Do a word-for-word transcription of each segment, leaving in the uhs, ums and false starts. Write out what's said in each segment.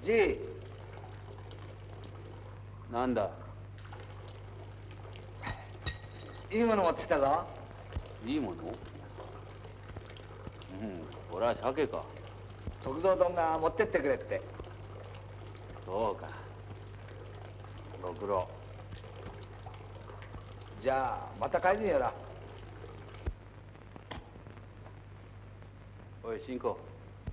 じい。 なんだ。 いいもの持ってきたぞ。 いいもの？うん、これは鮭か。 徳蔵丼が持ってってくれって。 そうか。ご苦労。 じゃあまた帰りによら。 おい新子。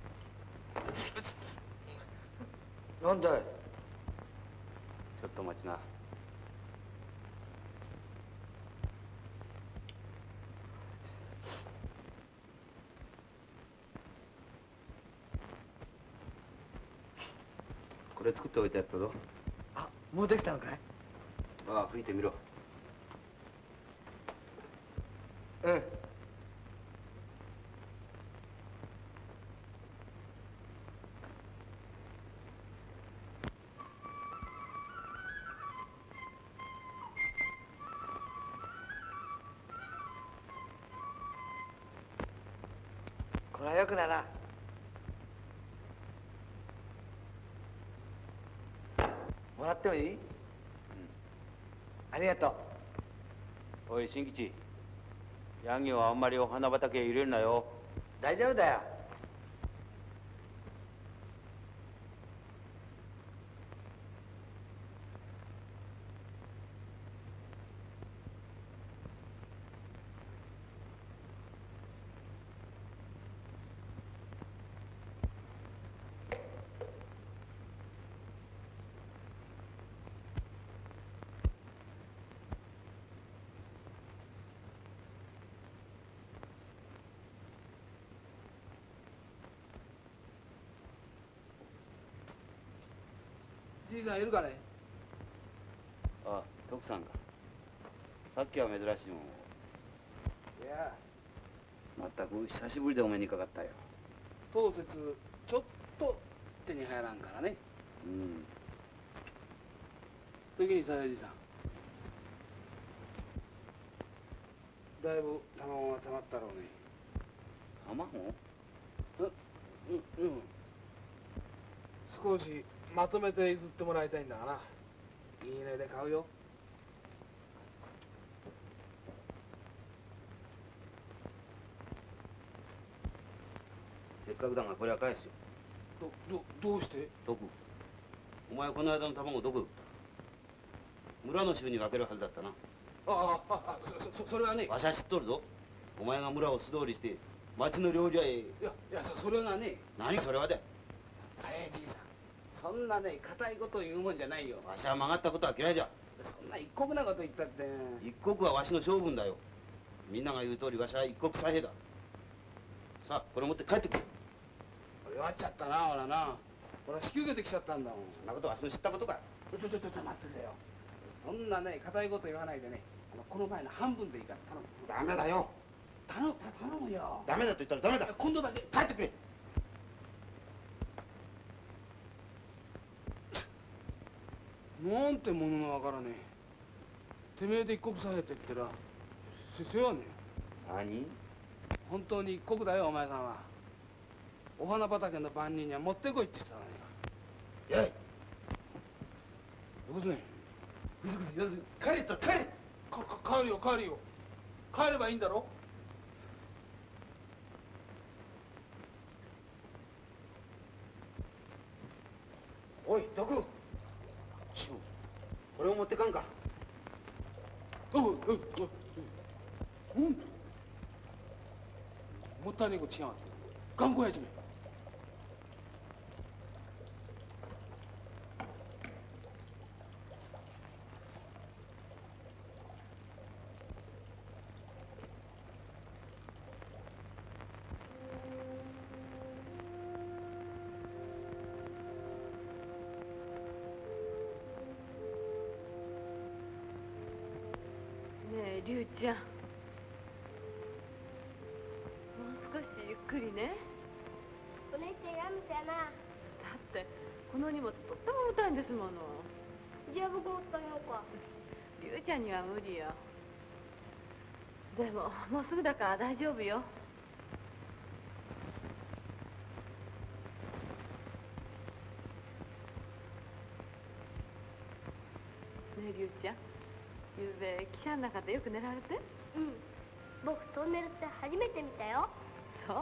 なんだい。 ちょっと待ちな。 これ作っておいてやったぞ。 あ、もうできたのかい。 ああ、吹いてみろ。 うん。これはよくなな。もらってもいい？うん。ありがとう。 おい新吉。ヤギはあんまりお花畑へ入れるなよ。 大丈夫だよ。 じいさんいるかね。 ああ、徳さんか。さっきは珍しいもん。 いや、 まったく久しぶりでお目にかかったよ。 当節ちょっと手に入らんからね。 うん。 時にさやじさん。だいぶ卵がたまったろうね。 卵？ う、うん、うん。少しまとめて譲ってもらいたいんだがな。いい値で買うよ。 せっかくだがこれは返すよ。 ど、ど、どうして？ 徳。お前この間の卵どこへ売った？村の衆に分けるはずだったな。 ああ、ああ、そ、そ、それはね。 わしは知っとるぞ。お前が村を素通りして町の料理屋へ。いや、いや、そ、それはね。 何それはで。 さやじいさん。そんなね、固いこと言うもんじゃないよ。 わしは曲がったことは嫌いじゃ。 そんな一国なこと言ったって。 一国はわしの将軍だよ。みんなが言う通りわしは一国左兵だ。さあ、これ持って帰ってくれ。 弱っちゃったな、ほらな。ほら、引き受けてきちゃったんだもん。 そんなことわしの知ったことか。 ちょちょちょちょ、待ってくれよ。そんなね、固いこと言わないでね。あの、この前の半分でいいから頼む。 ダメだよ。 頼む、頼むよ。 ダメだと言ったらダメだ。 今度だけ帰ってくれ。 なんてものがわからねえ。てめえで一国さえって言ってら、せ、世話ね何？ え。本当に一国だよ、お前さんは。お花畑の番人には持ってこいって言ってたのに。 やい。 よこすね。 ぐずぐず言わず帰れったら帰れ。 か、か、帰るよ、帰るよ。帰ればいいんだろ。 おい、徳。これを持ってかんか。 おう、おう、おう。うん。もったいねえことしやがって。頑固やじめ。 龍ちゃん、もう少しゆっくりね。 お姉ちゃんやめてやな。 だってこの荷物とっても重たいんですもの。 じゃあ僕も伝えようか。 龍ちゃんには無理よ。でももうすぐだから大丈夫よ。 ねえ龍ちゃん、ゆうべ汽車の中でよく寝られて。 うん僕トンネルって初めて見たよ。 そう。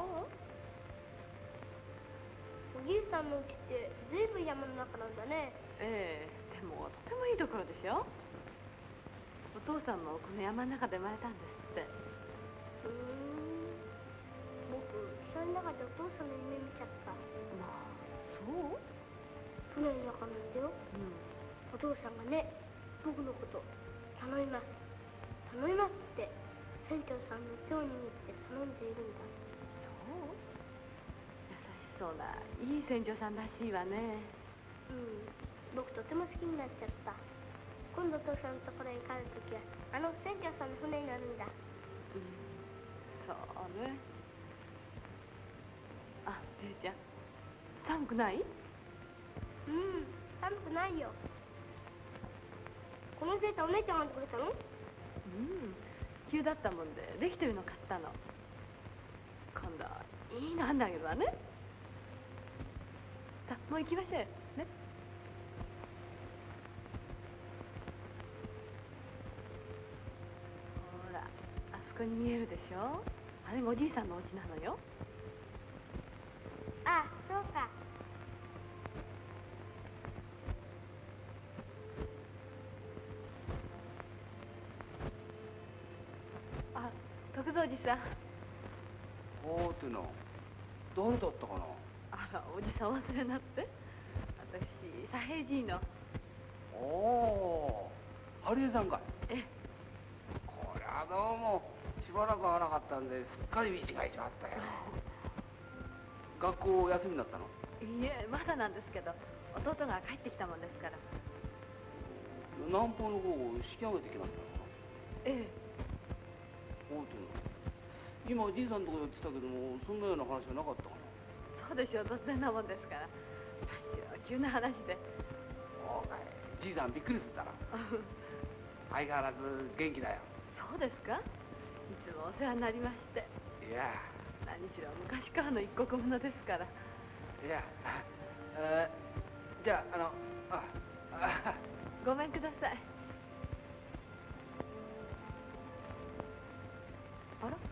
おじいさんの家ってずいぶん山の中なんだね。 ええ、でもとてもいいところでしょ。お父さんもこの山の中で生まれたんですって。 うーん僕汽車の中でお父さんの夢見ちゃった。 まあそう。 船の中なんだよ。 うん。 お父さんがね僕のこと頼みます頼みますって船長さんの手を握って頼んでいるんだ。 そう。優しそうないい船長さんらしいわね。 うん僕とても好きになっちゃった。今度お父さんのところへ帰るときはあの船長さんの船になるんだ。 うん、そうね。あ、てるちゃん、寒くない？ うん寒くないよ。このセーターお姉ちゃんが編んでくれたの？ うん、急だったもんでできてるの買ったの。今度いいの編んであげるわね。さあもう行きましょうよね。ほら、あそこに見えるでしょ。あれがおじいさんのお家なのよ。 ああそうか。 あ、徳蔵おじさん。 おーっての誰だったかな。 あら、おじさんお忘れになって。私、左平次の。 おおハリエさんかい。 ええ。 こりゃどうもしばらく会わなかったんですっかり見違えちまったよ。学校休みになったの？ いえ、まだなんですけど、弟が帰ってきたもんですから。 南方の方を引き上げてきましたのかな。 ええ。 おうとの今じいさんのところやってたけどもそんなような話はなかったかな。 そうでしょう、突然なもんですから。私は急な話で。 そうかい。じいさんびっくりするだろ。相変わらず元気だよ。 そうですか。いつもお世話になりまして。 いや何しろ昔からの一国者ですから。 いや、えー、じゃああのああごめんください。あら。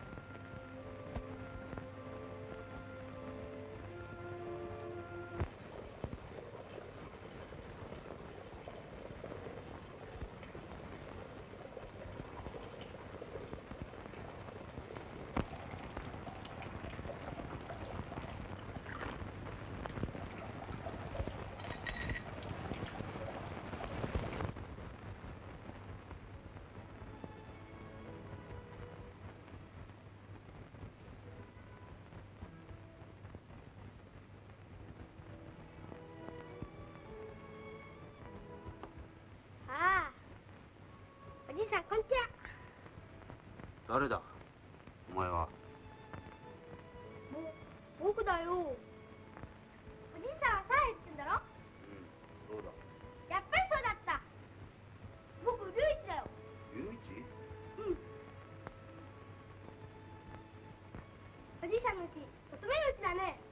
ああおじいさんこんにちは。 誰だお前は。 ぼ僕だよ。おじいさんはサーヘって言うんだろ。 うんそうだ。 やっぱりそうだった。僕龍一だよ。 龍一？ うんおじいさんのうち乙女のうちだね。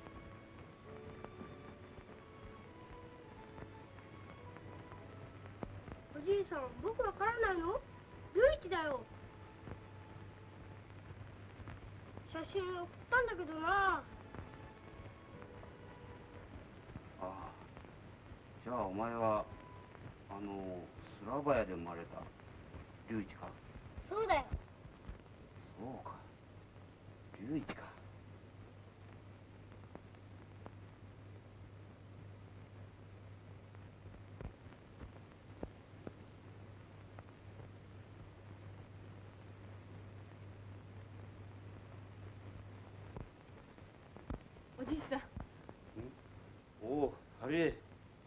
おじいさん僕わからないの？龍一だよ。写真送ったんだけどな。 ああじゃあお前はあのスラバヤで生まれた龍一か。 そうだよ。 そうか龍一か。 おじいさん。 おおハリエ。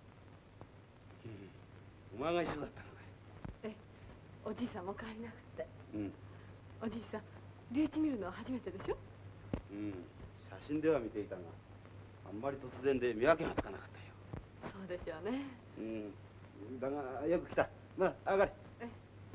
お前が一緒だったのかい。 ええ、おじいさんも帰りなくて。 うんおじいさん、龍一見るのは初めてでしょ。 うん写真では見ていたがあんまり突然で見分けがつかなかったよ。 そうでしょうね。 うんだがよく来た。まあ上がれ。 ええ。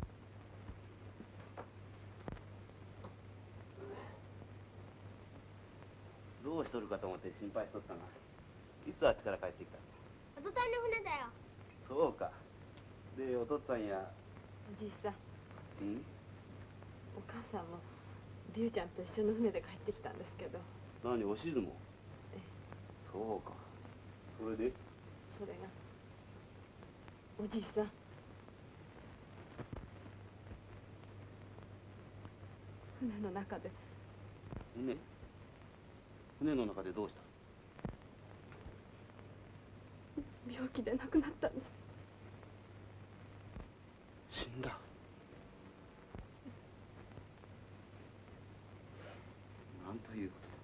どうしとるかと思って心配しとったがいつあっちから帰ってきた。 おとといの船だよ。 そうかでお父っつぁんやおじいさん、 うんお母さんも龍ちゃんと一緒の船で帰ってきたんですけど、 何おしずもえそうかそれでそれがおじいさん、船の中で船船の中でどうした病気で亡くなったんです。 死んだなんということだ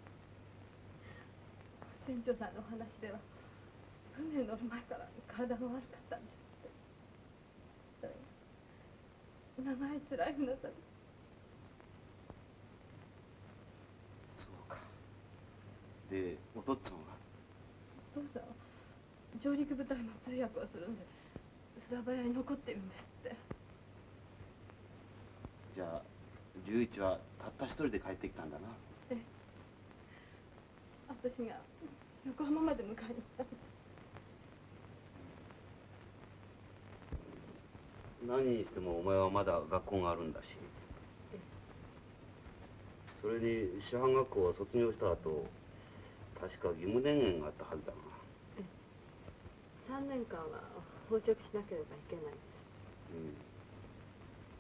船長さんのお話では船に乗る前から体が悪かったんですって。それが長い辛い船旅。 そうかでお父っつぁんはお父さんは上陸部隊の通訳をするんでスラバヤに残ってるんですって。 じゃあ龍一はたった一人で帰ってきたんだな。 ええ、私が横浜まで迎えに行ったんです。 何にしてもお前はまだ学校があるんだし、それに師範学校を卒業した後確か義務電源があったはずだが。 さんねんかんは奉職しなければいけないんです。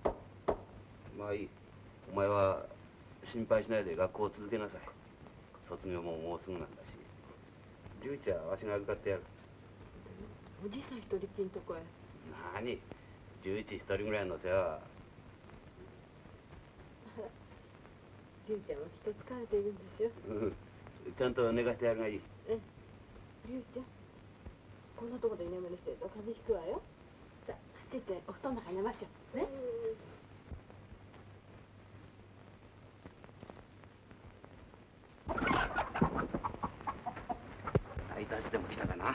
うん、まあいい。お前は心配しないで学校を続けなさい。卒業ももうすぐなんだし。龍一はわしが預かってやる。 おじいさん一人っきりのとこへ。 何龍一一人ぐらいの世話は。 龍ちゃんはきっと疲れているんですよ。 うん、ちゃんと寝かしてやるがいい。 ええ、龍ちゃんこんなとこで居眠りしてると風邪ひくわよ。さああっち行ってお布団の中に寝ましょうね。 配達でも来たかな。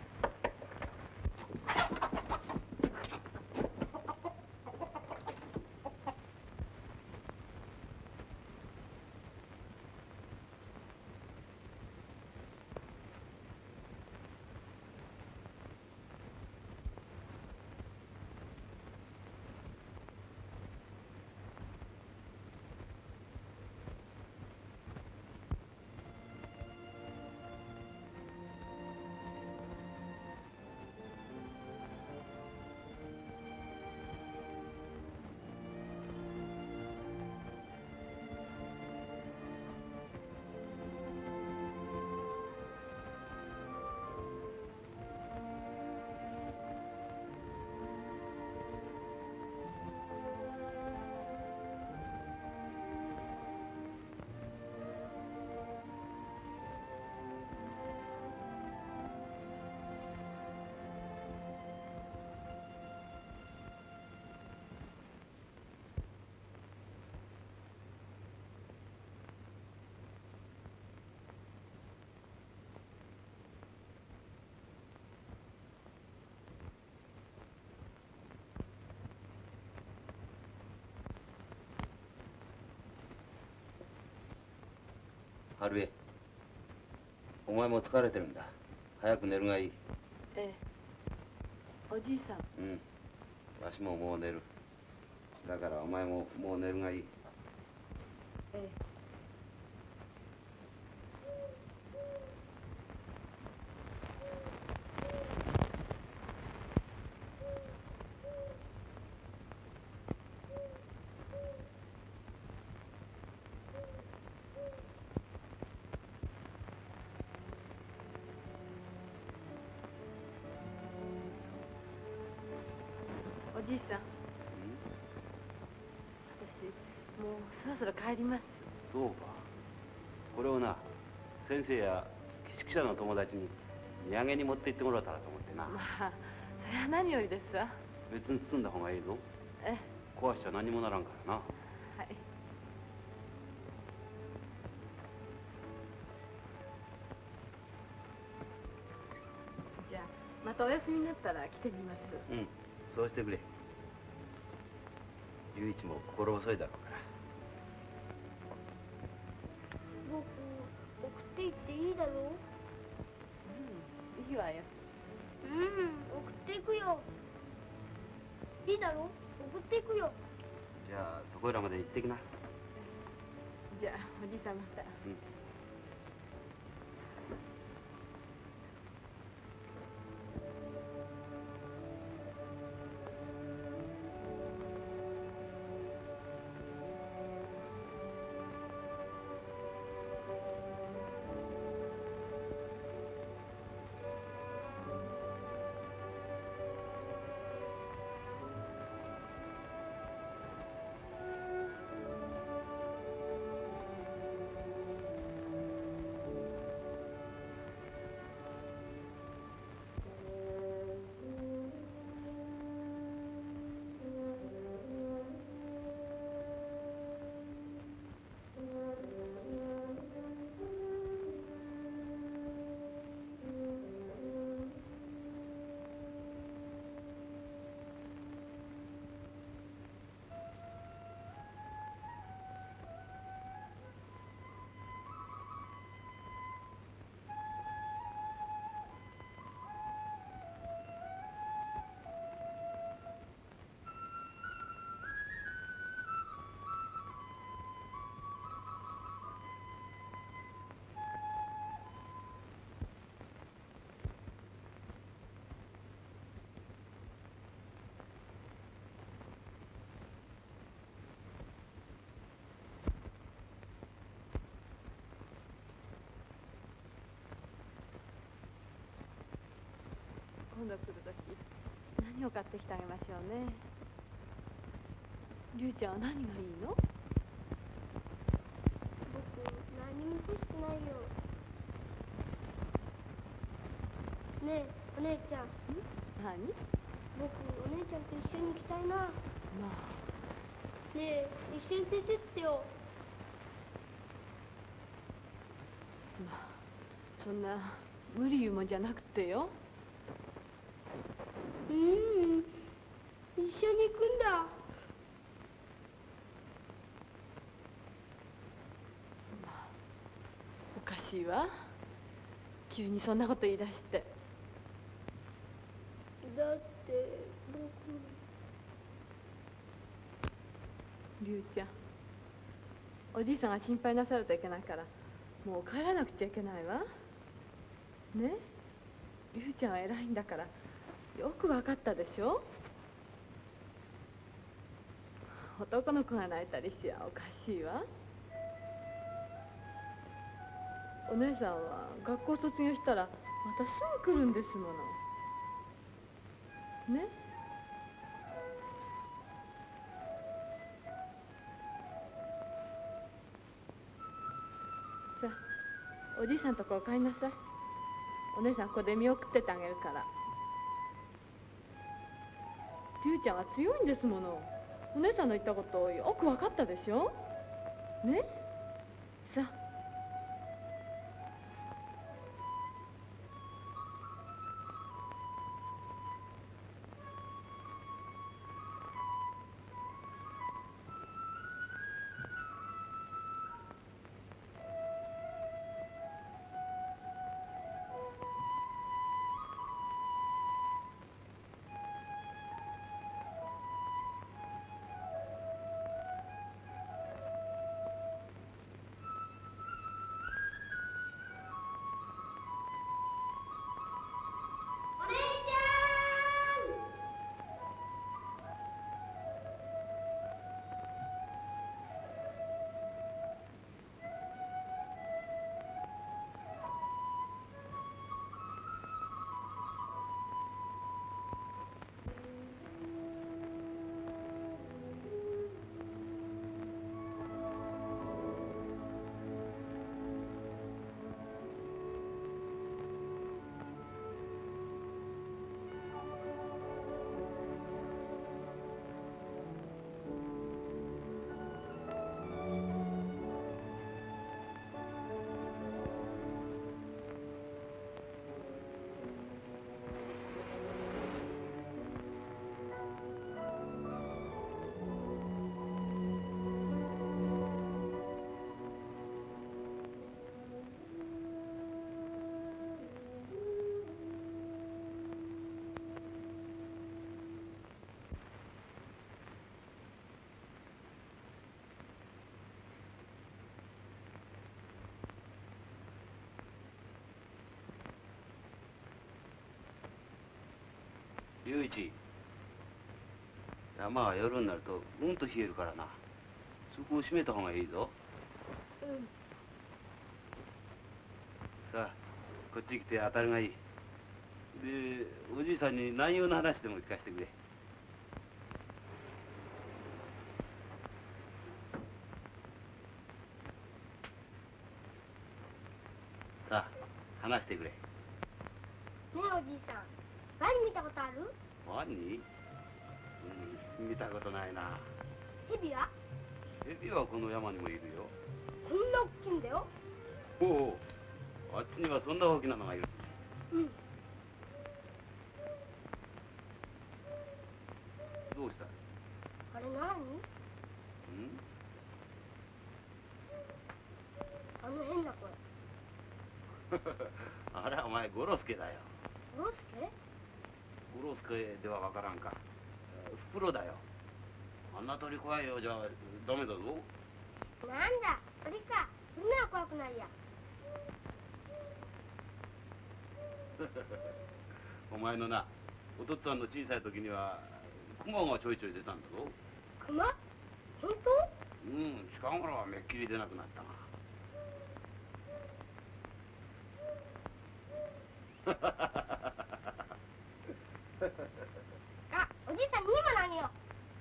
春江、お前も疲れてるんだ。早く寝るがいい。 ええ、おじいさん。 うん、わしももう寝る。だからお前ももう寝るがいい。 ええ。おじいさん、私もうそろそろ帰ります。 そうか。これをな、先生や寄宿舎の友達に土産に持って行ってもらったらと思ってな。 まあそれは何よりですわ。 別に包んだ方がいいぞ。 ええ、 壊しちゃ何もならんからな。 はい。じゃあまたお休みになったら来てみます。 うん、そうしてくれ。龍一も心細いだろうから。 僕送って行っていいだろう？ うん、いいわよ。 うん、送っていくよ。 いいだろ、送っていくよ。 じゃあそこいらまで行ってきな。 じゃあおじいさんまた。 うん。 今度来るとき何を買ってきてあげましょうね。りゅうちゃんは何がいいの？ 僕何も欲しくないよ。ねえお姉ちゃん。 何？ 僕お姉ちゃんと一緒に行きたいな。 まあ。 ねえ一緒に連れてってよ。 まあそんな無理言うもんじゃなくてよ。 うん、一緒に行くんだ。 まあおかしいわ。急にそんなこと言い出して。 だって僕。 りゅうちゃん、おじいさんが心配なさるといけないからもう帰らなくちゃいけないわね。りゅうちゃんは偉いんだからよく分かったでしょ。男の子が泣いたりしやおかしいわ。お姉さんは学校卒業したらまたすぐ来るんですものね。さあおじいさんとこお帰りなさい。お姉さんここで見送ってってあげるから。りゅうちゃんは強いんですもの。お姉さんの言ったことよく分かったでしょね。さあ。 龍一、山は夜になるとうんと冷えるからな。そこを閉めた方がいいぞ。 うん。 さあ、こっち来て当たりがいい。で、おじいさんに内容の話でも聞かせてくれ。さあ、話してくれ。 ねえおじいさん、ワニ見たことある？ ワニ？うん、見たことないな。 ヘビは？ ヘビはこの山にもいるよ。 こんな大きいんだよ。 おお、あっちにはそんな大きなのがいる。 うん。 どうした？ あれ何？ うん？ あの変な声。 あれはお前ゴロスケだよ。 ゴロスケ？ ゴロスケではわからんか。フクロだよ。あんな鳥怖いようじゃダメだぞ。 なんだ、鳥か。そんなは怖くないや。 お前のな、お父っつぁんの小さい時にはクマがちょいちょい出たんだぞ。 クマ？本うん、近頃はめっきり出なくなったが。 当？あ、おじいさんに今のあげよう。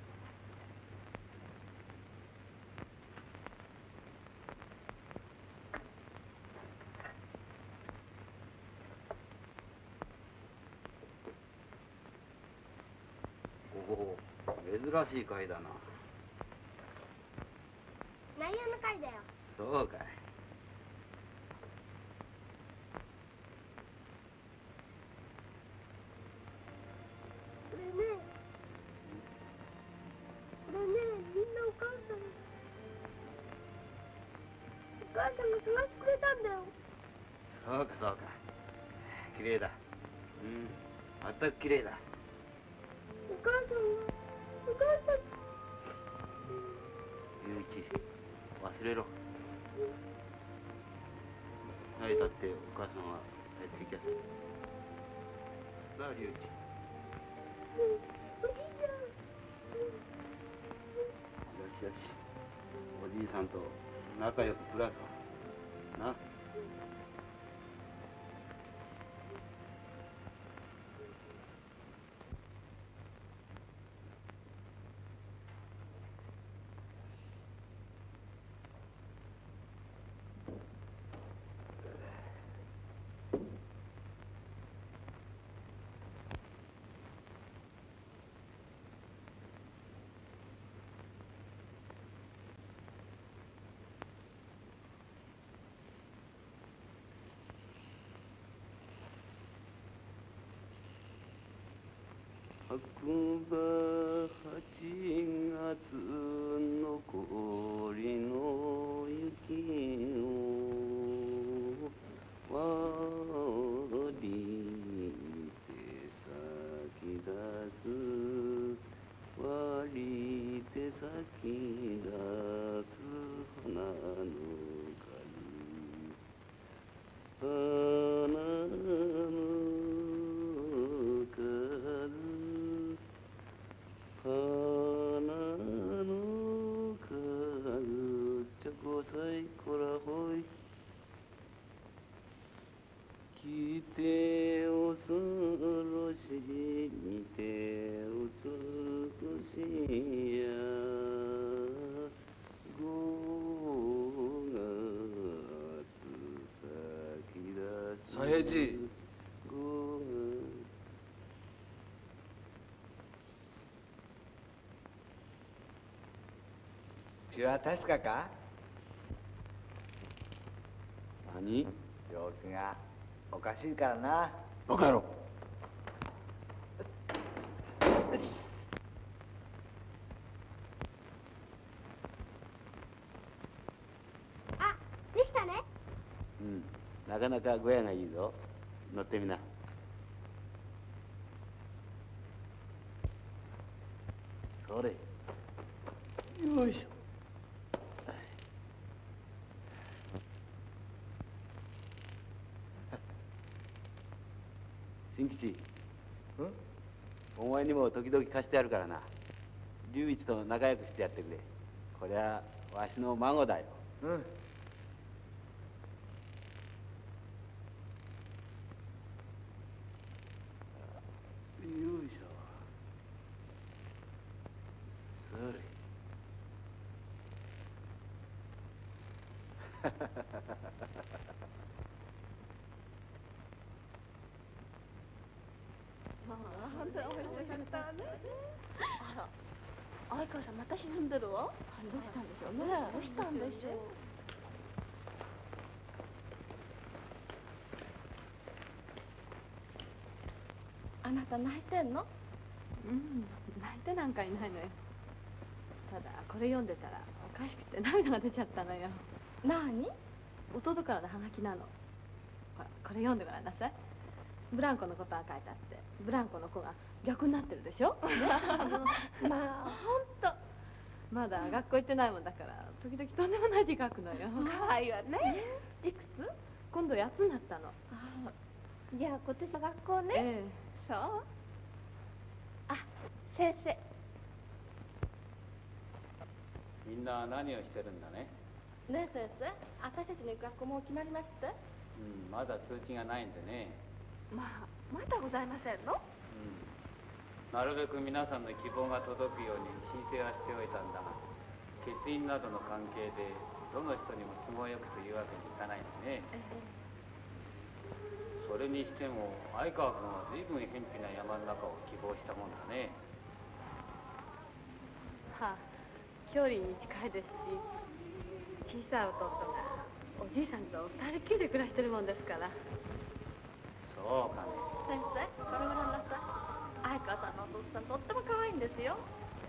おお、珍しい貝だな。 内容の貝だよ。 そうかい。 これね、これね、みんなお母さん。お母さんが探してくれたんだよ。 そうかそうか。綺麗だ。うん、まったく綺麗だ。 お母さんは、お母さん。 龍一、忘れろ。泣いたってお母さんは帰ってきやすい。さあ、龍一。 おじいちゃん。 よしよし。おじいさんと仲良く暮らそう。な。白馬八月残りの雪を割りて咲き出す割りて咲き出す花の数花の花の数ちょこさいこらほい来て恐ろしい見て美しいやごがつ咲き出す左平次。 ごが気は確かか？ 何？ 病気がおかしいからな。 バカ野郎。 あ、できたね。 うん、なかなか小屋がいいぞ。乗ってみな。それ。よいしょ。新吉。 うん？ お前にも時々貸してやるからな。龍一と仲良くしてやってくれ。こりゃわしの孫だよ。 うん。 よいしょ。それ。 本当に美味しかったね。あら、相川さんまた沈んでるわ。どうしたんでしょうね。どうしたんでしょう。あなた泣いてんの？うん、泣いてなんかいないのよ。ただこれ読んでたらおかしくて涙が出ちゃったのよ。何？弟からのハガキなの。ほら、これ読んでごらんなさい。ブランコのことが書いてあって、ブランコの子が逆になってるでしょ。まあ本当。まだ学校行ってないもんだから時々とんでもない字書くのよ。可愛いわね。いくつ？今度やつになったの。あ、じゃあ今年の学校ね。ええ、そう。あ、先生。 みんな何をしてるんだね。 ねえ先生、私たちの行く学校もう決まりました？ うん、まだ通知がないんでね。 まあ、まだございませんの？ うん。なるべく皆さんの希望が届くように申請はしておいたんだが、欠員などの関係でどの人にも都合よくというわけにいかないんでね。ええ、それにしても相川君は随分偏僻な山の中を希望したもんだね。 はあ、距離に近いですし、小さい弟がおじいさんと二人きりで暮らしてるもんですから。 そうかね。 先生、これご覧なさい。相川さんのお父さんとっても可愛いんですよ。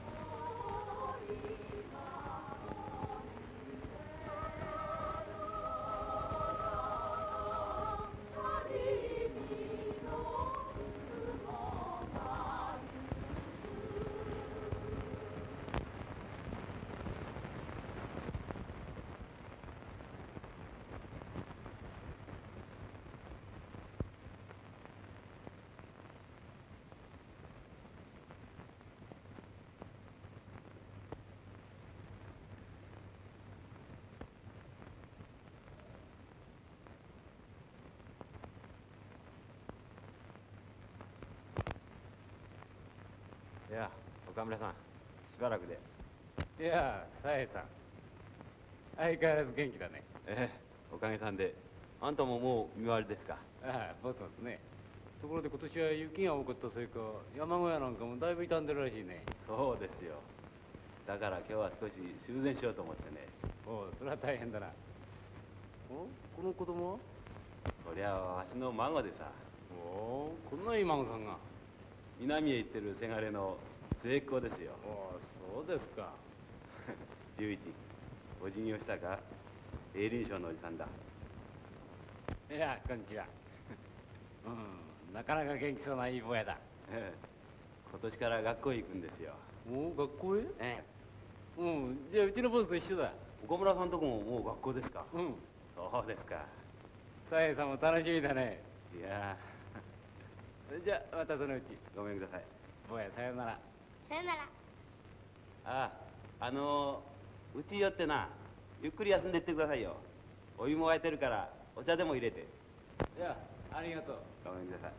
いや、岡村さん、しばらくで。 いや、さえさん。相変わらず元気だね。 ええ、おかげさんで。あんたももう見回りですか。 ああ、ぼつぼつね。ところで今年は雪が多かったせいか、山小屋なんかもだいぶ傷んでるらしいね。 そうですよ。だから今日は少し修繕しようと思ってね。 おう、それは大変だな。お、この子供は？ こりゃわしの孫でさ。 おお、こんないい孫さんが。 南へ行ってるせがれの末っ子ですよ。 おお、そうですか。 龍一、お辞儀をしたか？栄林省のおじさんだ。 いや、こんにちは。うん、なかなか元気そうないい坊やだ。 ええ、今年から学校へ行くんですよ。 おお、学校へ？ ええ。うん、じゃあうちのボスと一緒だ。 岡村さんとこももう学校ですか？ うん。 そうですか。 さえさんも楽しみだね。 いやじゃあまたそのうち。 ごめんください。 坊や、さよなら。 さよなら。 ああ、あのー、うち寄ってな、ゆっくり休んでってくださいよ。お湯も沸いてるからお茶でも入れて。 いや、ありがとう。 ごめんください。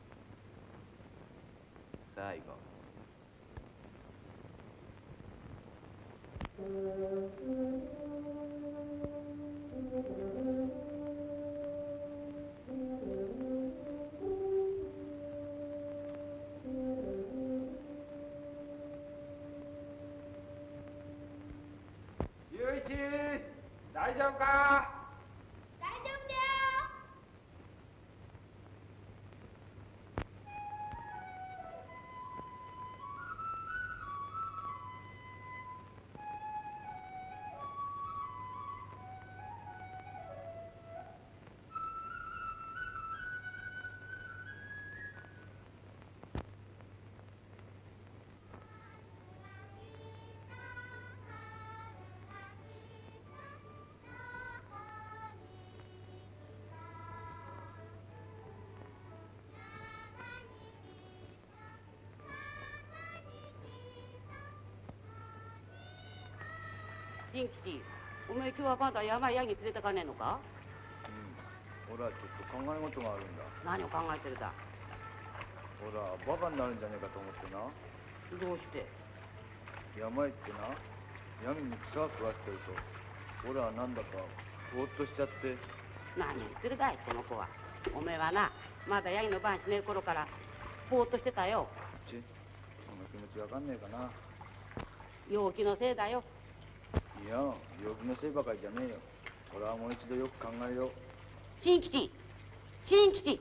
さあ行こ龍一、大丈夫か？ 大丈夫だよ。 新吉、お前今日はまだ山ヤギ連れてかねえのか？ うん。俺はちょっと考え事があるんだ。 何を考えてるだ？ ほら、バカになるんじゃねえかと思ってな。 どうして？ 山行ってな、ヤギに草食わしてると、俺はなんだかぼーっとしちゃって。 何言ってるだい、この子は。おめえはな、まだヤギの番しねえ頃からぼーっとしてたよ。 ち、その気持ちわかんねえかな。 陽気のせいだよ。 いや、病気のせいばかりじゃねえよ。俺はもう一度よく考えよう。 新吉、新吉。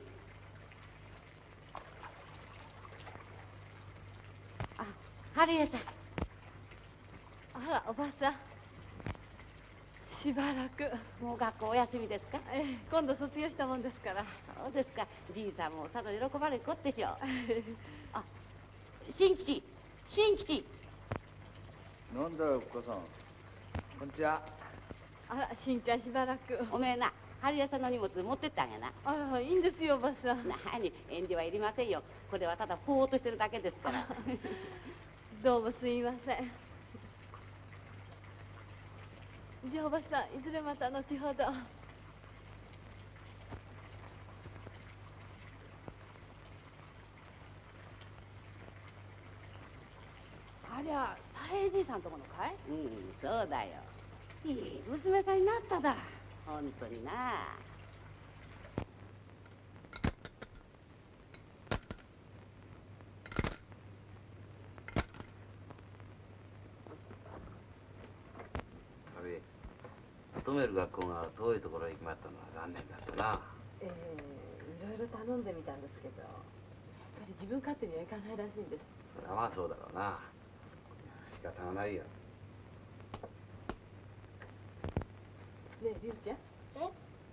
あ、春江さん。 あら、おばさん。しばらく。 もう学校お休みですか？ ええ、今度卒業したもんですから。 そうですか。じいさんもさぞ喜ばれるこってしょう。あ、新吉、新吉。 なんだよ、おっかさん。こんにちは。 あら、しんちゃんしばらく。 おめえな、春屋さんの荷物持ってってあげな。 あら、いいんですよ、おばさん。 なに、遠慮はいりませんよ。これはただぼーっとしてるだけですから。 どうもすみません。じゃあおばさん、いずれまた後ほど。 ありゃ、佐平じいさんとこのかい？うん、そうだよ。いい娘さんになっただ。本当にな。 勤める学校が遠いところへ決まったのは残念だったな。 ええ、いろいろ頼んでみたんですけど、やっぱり自分勝手にはいかないらしいんです。 それはまあそうだろうな。仕方がないよ。 ねえ、りゅうちゃん。 え？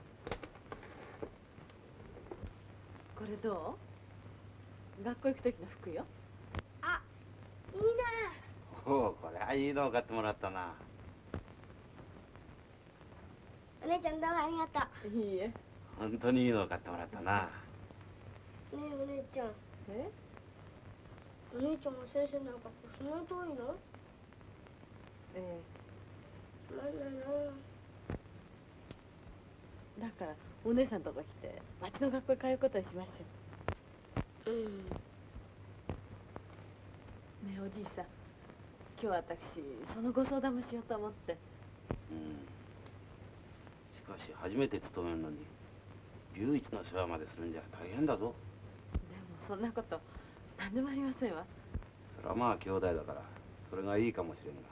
これどう？学校行く時の服よ。 あ、いいな。 おお、これはいいのを買ってもらったな。 お姉ちゃんどうもありがとう。 いいえ。 本当にいいのを買ってもらったな。 ねえお姉ちゃん。 え？ お姉ちゃんも先生の学校そんな遠いの？ えつまんないな。 え。だからお姉さんとこ来て町の学校へ通うことにしましょう。 うん。 ねえおじいさん、今日私そのご相談もしようと思って。 うん。しかし初めて勤めるのに龍一の世話までするんじゃ大変だぞ。 でもそんなこと何でもありませんわ。 それはまあ兄弟だからそれがいいかもしれんが。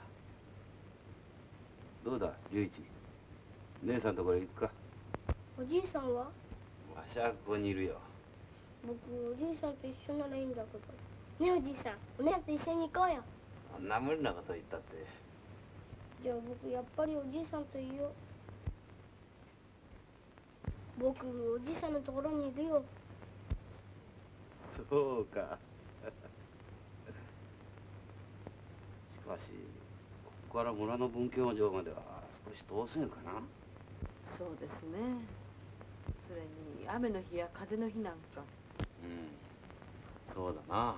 どうだ龍一、姉さんのところへ行くか。 おじいさんは？ わしはここにいるよ。 僕おじいさんと一緒ならいいんだけど。ねえおじいさん、お姉さんと一緒に行こうよ。 そんな無理なこと言ったって。 じゃあ僕やっぱりおじいさんといよう。僕おじいさんのところにいるよ。 そうか。しかしここから村の文教場までは少し遠すぎるかな。 そうですね。それに雨の日や風の日なんか。 うん、そうだな。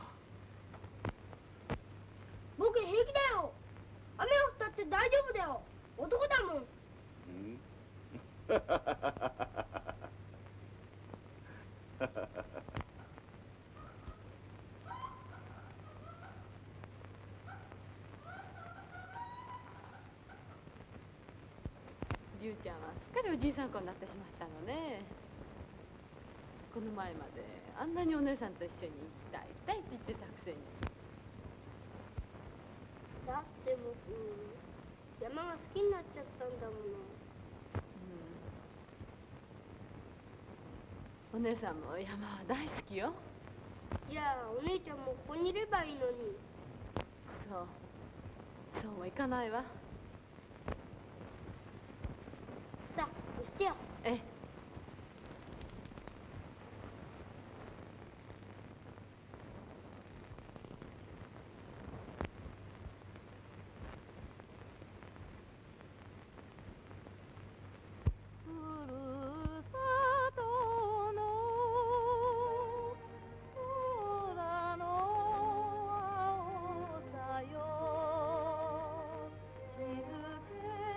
僕平気だよ。雨が降ったって大丈夫だよ。男だもん。 うんりゅうちゃんはすっかりおじいさん子になってしまったのね。この前まであんなにお姉さんと一緒に行きたい行きたいって言ってたくせに。 だって僕山が好きになっちゃったんだもの。 うん、お姉さんも山は大好きよ。 じゃあお姉ちゃんもここにいればいいのに。 そうそうもいかないわ。 さあ押してよ。 ええ。 静け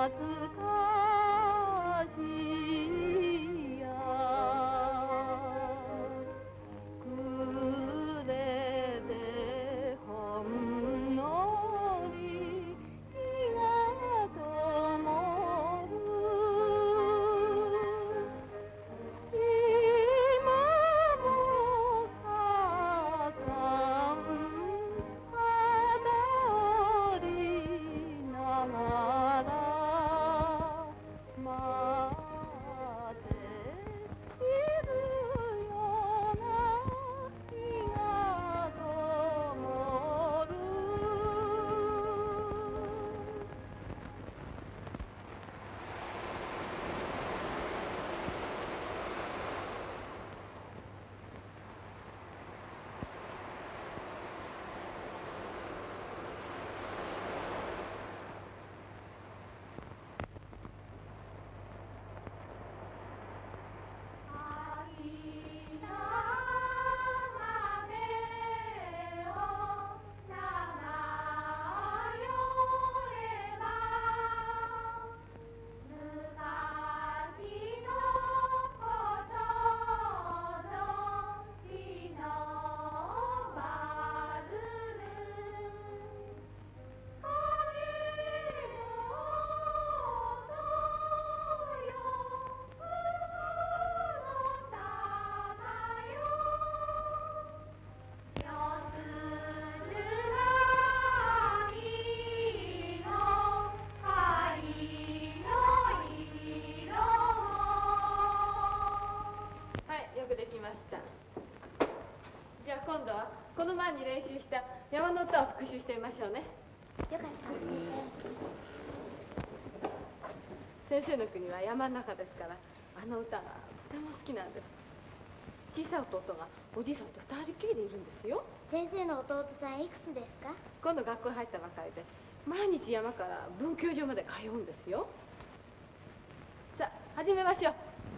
この前に練習した山の歌を復習してみましょうね。 よかった先生の国は山の中ですからあの歌がとても好きなんです。小さい弟がおじいさんと二人きりでいるんですよ。 先生の弟さんいくつですか？ 今度学校に入ったばかりで毎日山から文教所まで通うんですよ。さあ始めましょう。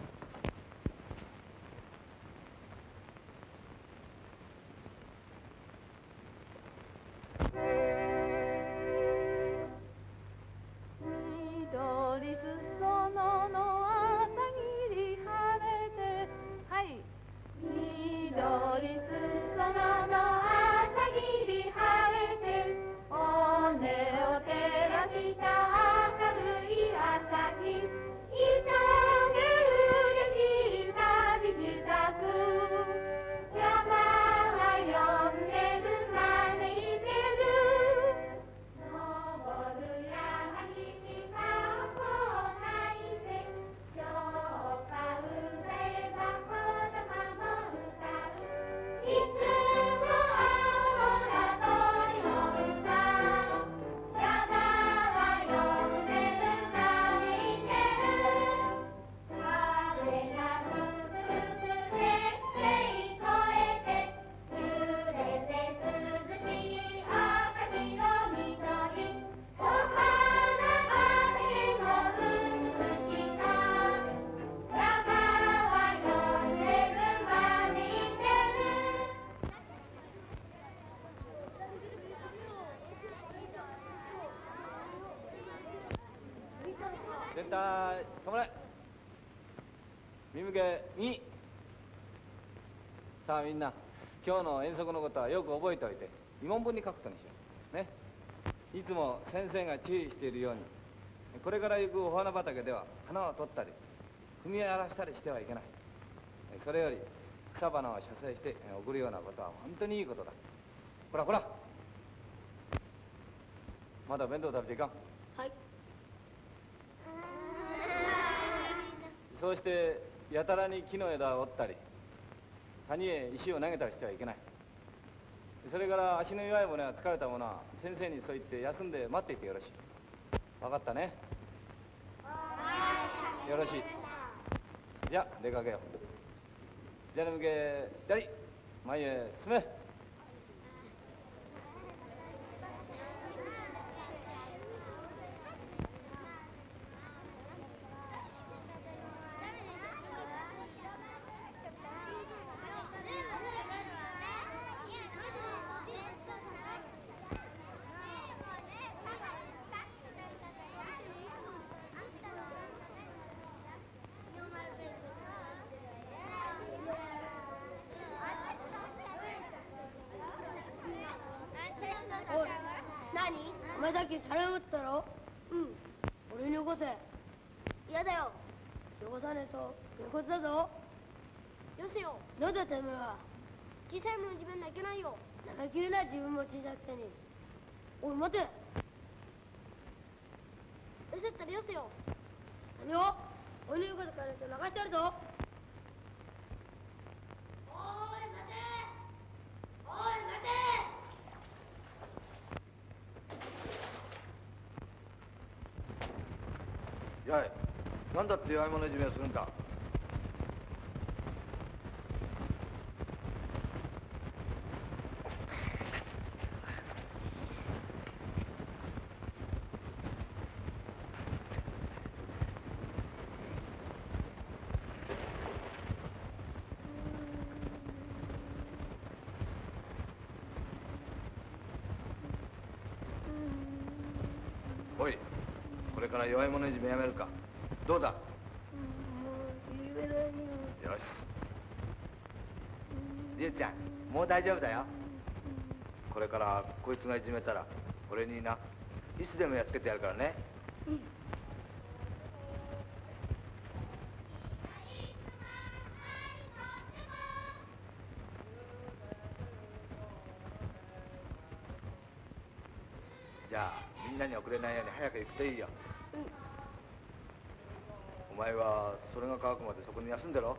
全体止まれ。見向け右。さあみんな今日の遠足のことはよく覚えておいて疑問文に書くことにしようね。いつも先生が注意しているようにこれから行くお花畑では花を取ったり踏み荒らしたりしてはいけない。それより草花を写生して送るようなことは本当にいいことだ。ほらほらまだ弁当食べていかん。 はい。 そうしてやたらに木の枝を折ったり谷へ石を投げたりしてはいけない。それから足の弱い者や疲れた者は先生にそう言って休んで待っていてよろしい。分かったね。よろしい。じゃあ出かけよう。左向け左前へ進め。 さっき頼むったろ。うん。俺によこせ。嫌だよ。よこさねえとげんこつだぞ。よせよ。なんだてめえは。小さいもの自分ないけないよ。生意気言うな、自分も小さくせに。おい待て。よせったらよせよ。何を。俺の言うことからと流してやるぞ。おい待て。おい待て。 やい、なんだって弱い者いじめをするんだ。おい、これから弱い者いじめやめるか。どうだ。 もう言えないよ。 よし。りゅうちゃん、もう大丈夫だよ。これからこいつがいじめたら俺にないつでもやっつけてやるからね。 うん。 じゃあみんなに遅れないように早く行くといいよ。 うん。 お前はそれが乾くまでそこに休んでろ。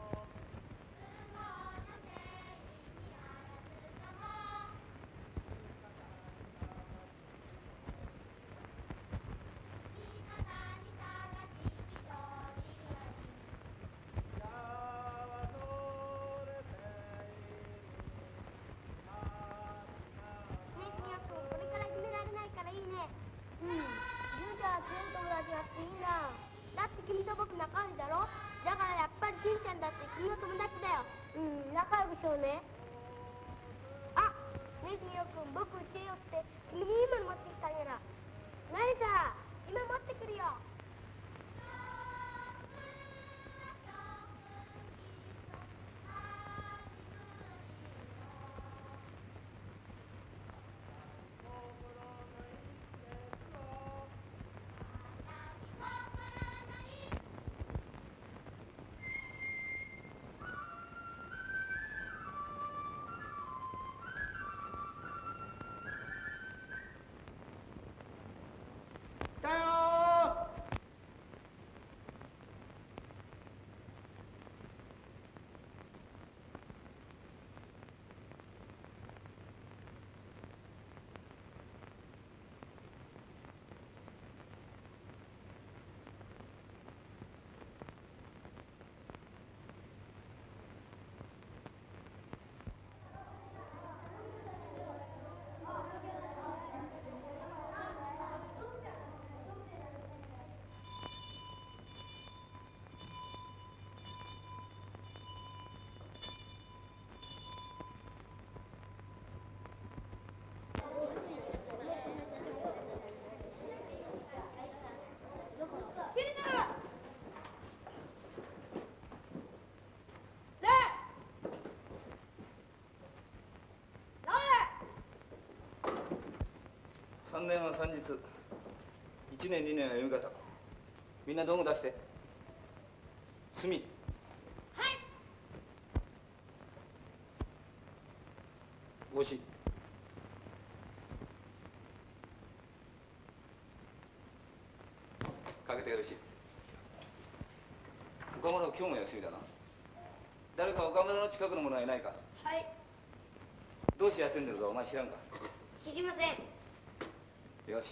三年は三日、一年二年は夕方。みんな道具出して。炭。はい。帽子。かけてよろしい。岡村、今日も休みだな。誰か岡村の近くの者はいないか。 はい。 どうして休んでるかお前知らんか。 知りません。 よし。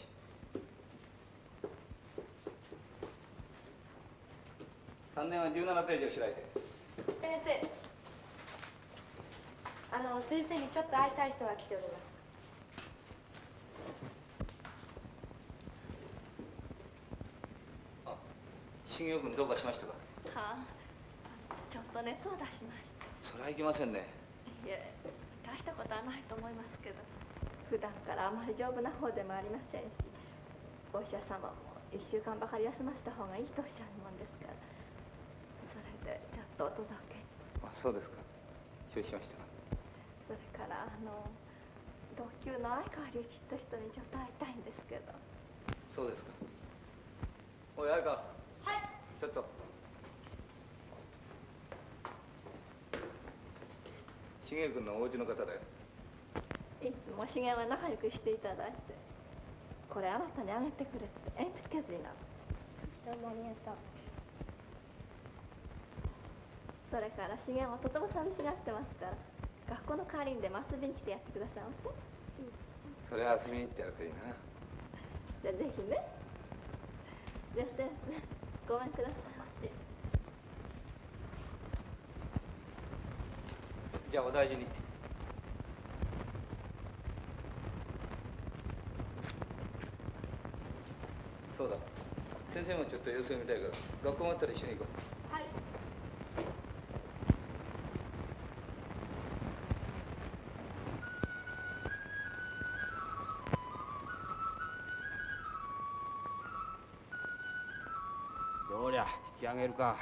三年は十七ページを開いて。 先生、あの先生にちょっと会いたい人が来ております。 あ、修行君どうかしましたか。 はあ、ちょっと熱を出しました。 それはいけませんね。 いえ、大したことはないと思いますけど、普段からあまり丈夫な方でもありませんし、お医者様も一週間ばかり休ませた方がいいとおっしゃるもんですから、それでちょっとお届け。 あ、そうですか。承知しました。 それからあの同級の相川隆一って人にちょっと会いたいんですけど。 そうですか。おい、相川。 はい。 ちょっと。茂君のお家の方だよ。 いつも茂は仲良くしていただいて、これあなたにあげてくれって鉛筆削りなの。 どうもありがとう。 それから茂もとても寂しがってますから、学校の代わりにでも遊びに来てやってくださいませ。うん、 それは遊びに行ってやるといいな。 じゃあぜひね。じゃあ先生、ごめんくださいまし。 じゃあお大事に。そうだ。先生もちょっと様子を見たいから、学校終わったら一緒に行こう。 はい。 どうりゃ引き上げるか。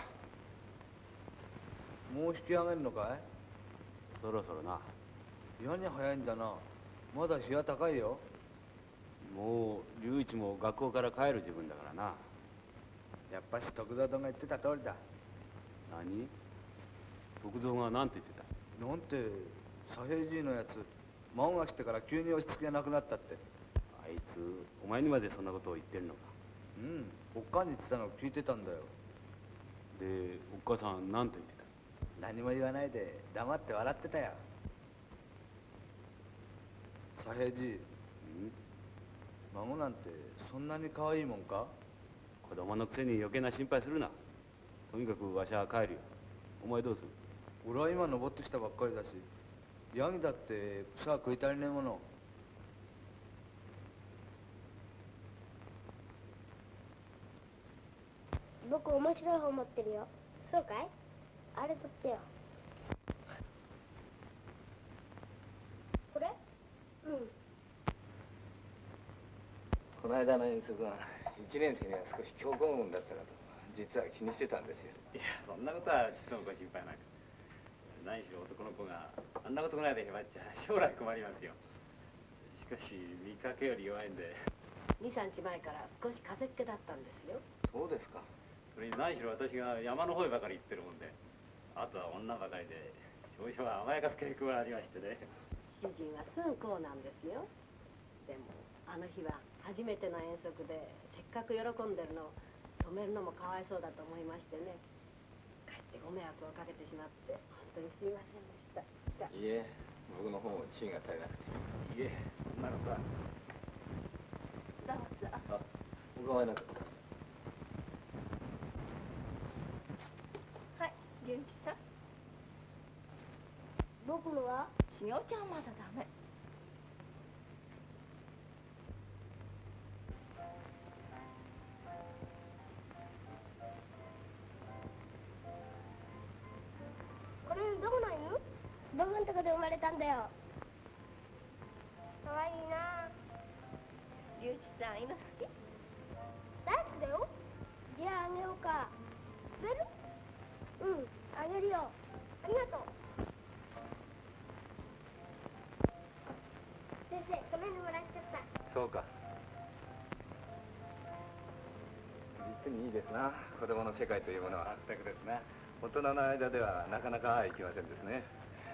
もう引き上げるのかい？ そろそろな。 嫌に早いんだな。まだ日は高いよ。 もう龍一も学校から帰る自分だからな。 やっぱし徳蔵殿が言ってた通りだ。 何？徳蔵が何て言ってた？ なんて左平じいのやつ、孫が来てから急に落ち着きがなくなったって。 あいつお前にまでそんなことを言ってるのか？ うん、おっかんに言ってたのを聞いてたんだよ。 でおっかさん何と言ってた？ 何も言わないで黙って笑ってたよ。左平じい、 うん、 孫なんてそんなに可愛いもんか？ 子供のくせに余計な心配するな。とにかくわしは帰るよ。お前どうする？ 俺は今登ってきたばっかりだし、ヤギだって草は食い足りねえもの。 僕面白い本持ってるよ。そうかい？あれ取ってよ。これ？うん。 この間の遠足は一年生には少し強行運だったかと実は気にしてたんですよ。 いや、そんなことはちょっとご心配なく。何しろ男の子があんなことぐらいでへばっちゃ将来困りますよ。しかし見かけより弱いんで。 にさんにちまえから少し風邪っ気だったんですよ。 そうですか。 それに何しろ私が山の方へばかり行ってるもんで、あとは女ばかりで少々は甘やかす傾向がありましてね。 主人はすぐこうなんですよ。でもあの日は初めての遠足でせっかく喜んでるのを止めるのもかわいそうだと思いましてね。かえってご迷惑をかけてしまって本当にすいませんでした。 いいえ、僕の方も地位が足りなくて。 いえ、そんなことは。 どうぞ。 あ、お構いなく。 はい、隆一さん。 僕のは？ しおちゃんはまだダメ。 これどこの犬？僕のとこで生まれたんだよ。かわいいな。 隆一さん、犬好き？ 大好きだよ。じゃああげようか。くれる？うん、あげるよ。ありがとう。先生、この犬もらっちゃった。 そうか。実にいいですな、子供の世界というものは。 全くですね。 大人の間ではなかなかいきませんですね。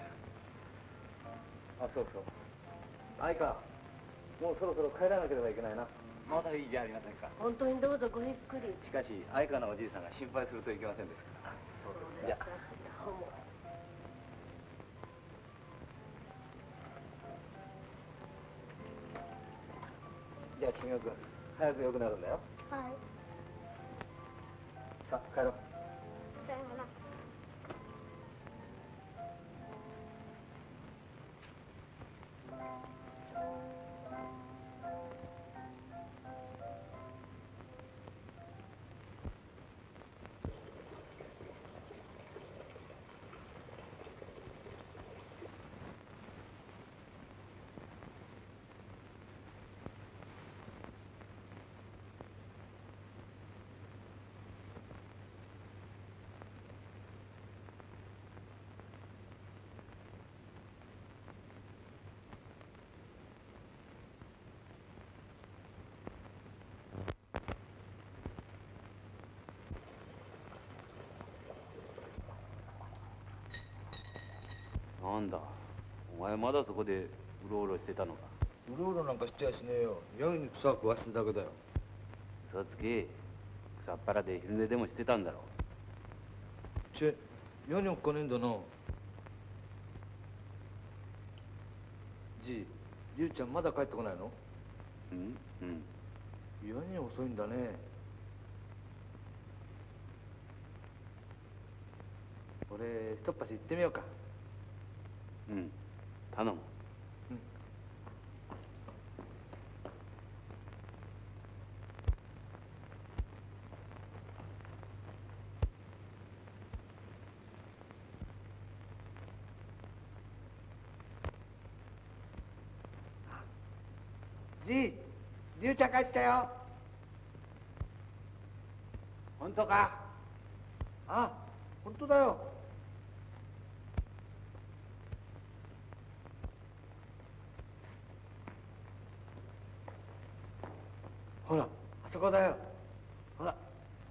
あ、そうそう。相川、もうそろそろ帰らなければいけないな。 まだいいじゃありませんか。 本当にどうぞごゆっくり。 しかし、相川のおじいさんが心配するといけませんですから。じゃあ。 どうも。 じゃあ、茂雄君、早く良くなるんだよ。 はい。 さあ、帰ろう。 さよなら。 なんだ、お前まだそこでうろうろしてたのか。 うろうろなんかしてやしねえよ。ヤギに草食わせただけだよ。 嘘つけ。草っぱらで昼寝でもしてたんだろう。 チェ、ヤにおっかねえんだな。じい、りゅうちゃんまだ帰ってこないの？ うんうん。 ヤに遅いんだね。俺、ひとっ走行ってみようか。 うん、頼む。 じい、りゅうちゃん帰ってきたよ。 本当か？ あ、本当だよ。ほら、あそこだよ。ほら。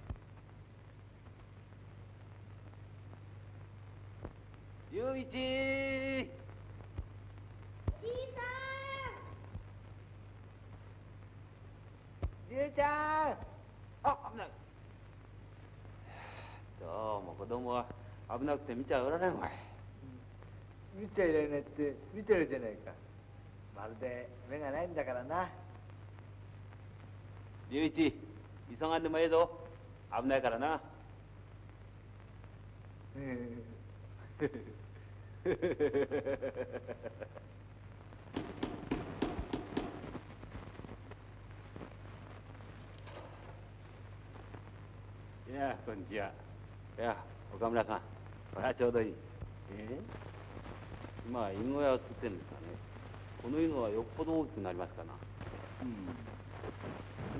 雄一。 りゅうちゃん。あ、危ない。 どうも子供は危なくて見ちゃおられんわい。 見ちゃいられないって見てるじゃないか。まるで目がないんだからな。 龍一、急がんでもええぞ。危ないからな。いや、こんにちは。いや、岡村さん、これはちょうどいい。えー、今、犬小屋を作ってるんですかね。この犬はよっぽど大きくなりますかな。うん。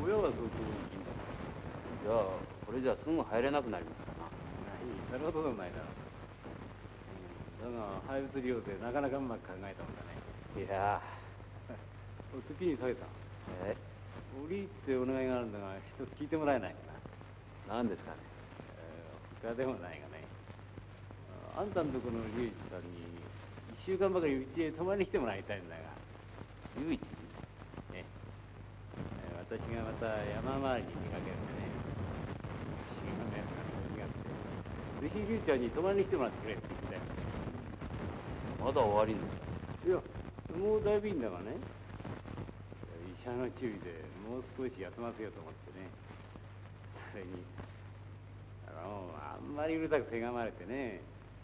親は相当大きいんだ。じゃあ、これじゃすぐ入れなくなりますかな。 いい、それほどでもないだろう。うん、だが、廃物利用でなかなかうまく考えたもんだね。 いやー。時に下げた。 え折りってお願いがあるんだが、一つ聞いてもらえないかな。 何ですかね。 えー、他でもないがね。あんたのところの龍一さんに、一週間ばかりうちへ泊まりに来てもらいたいんだが。 龍一？ ええ、私がまた山回りに出かけるんでね。仕事のやつが難しくて。ぜひ龍ちゃんに泊まりに来てもらってくれって言ってたよ。 まだ終わりんですか？ いや、もうだいぶいいんだがね。医者の注意でもう少し休ませようと思ってね。それに、あの、あんまりうるさくせがまれてね。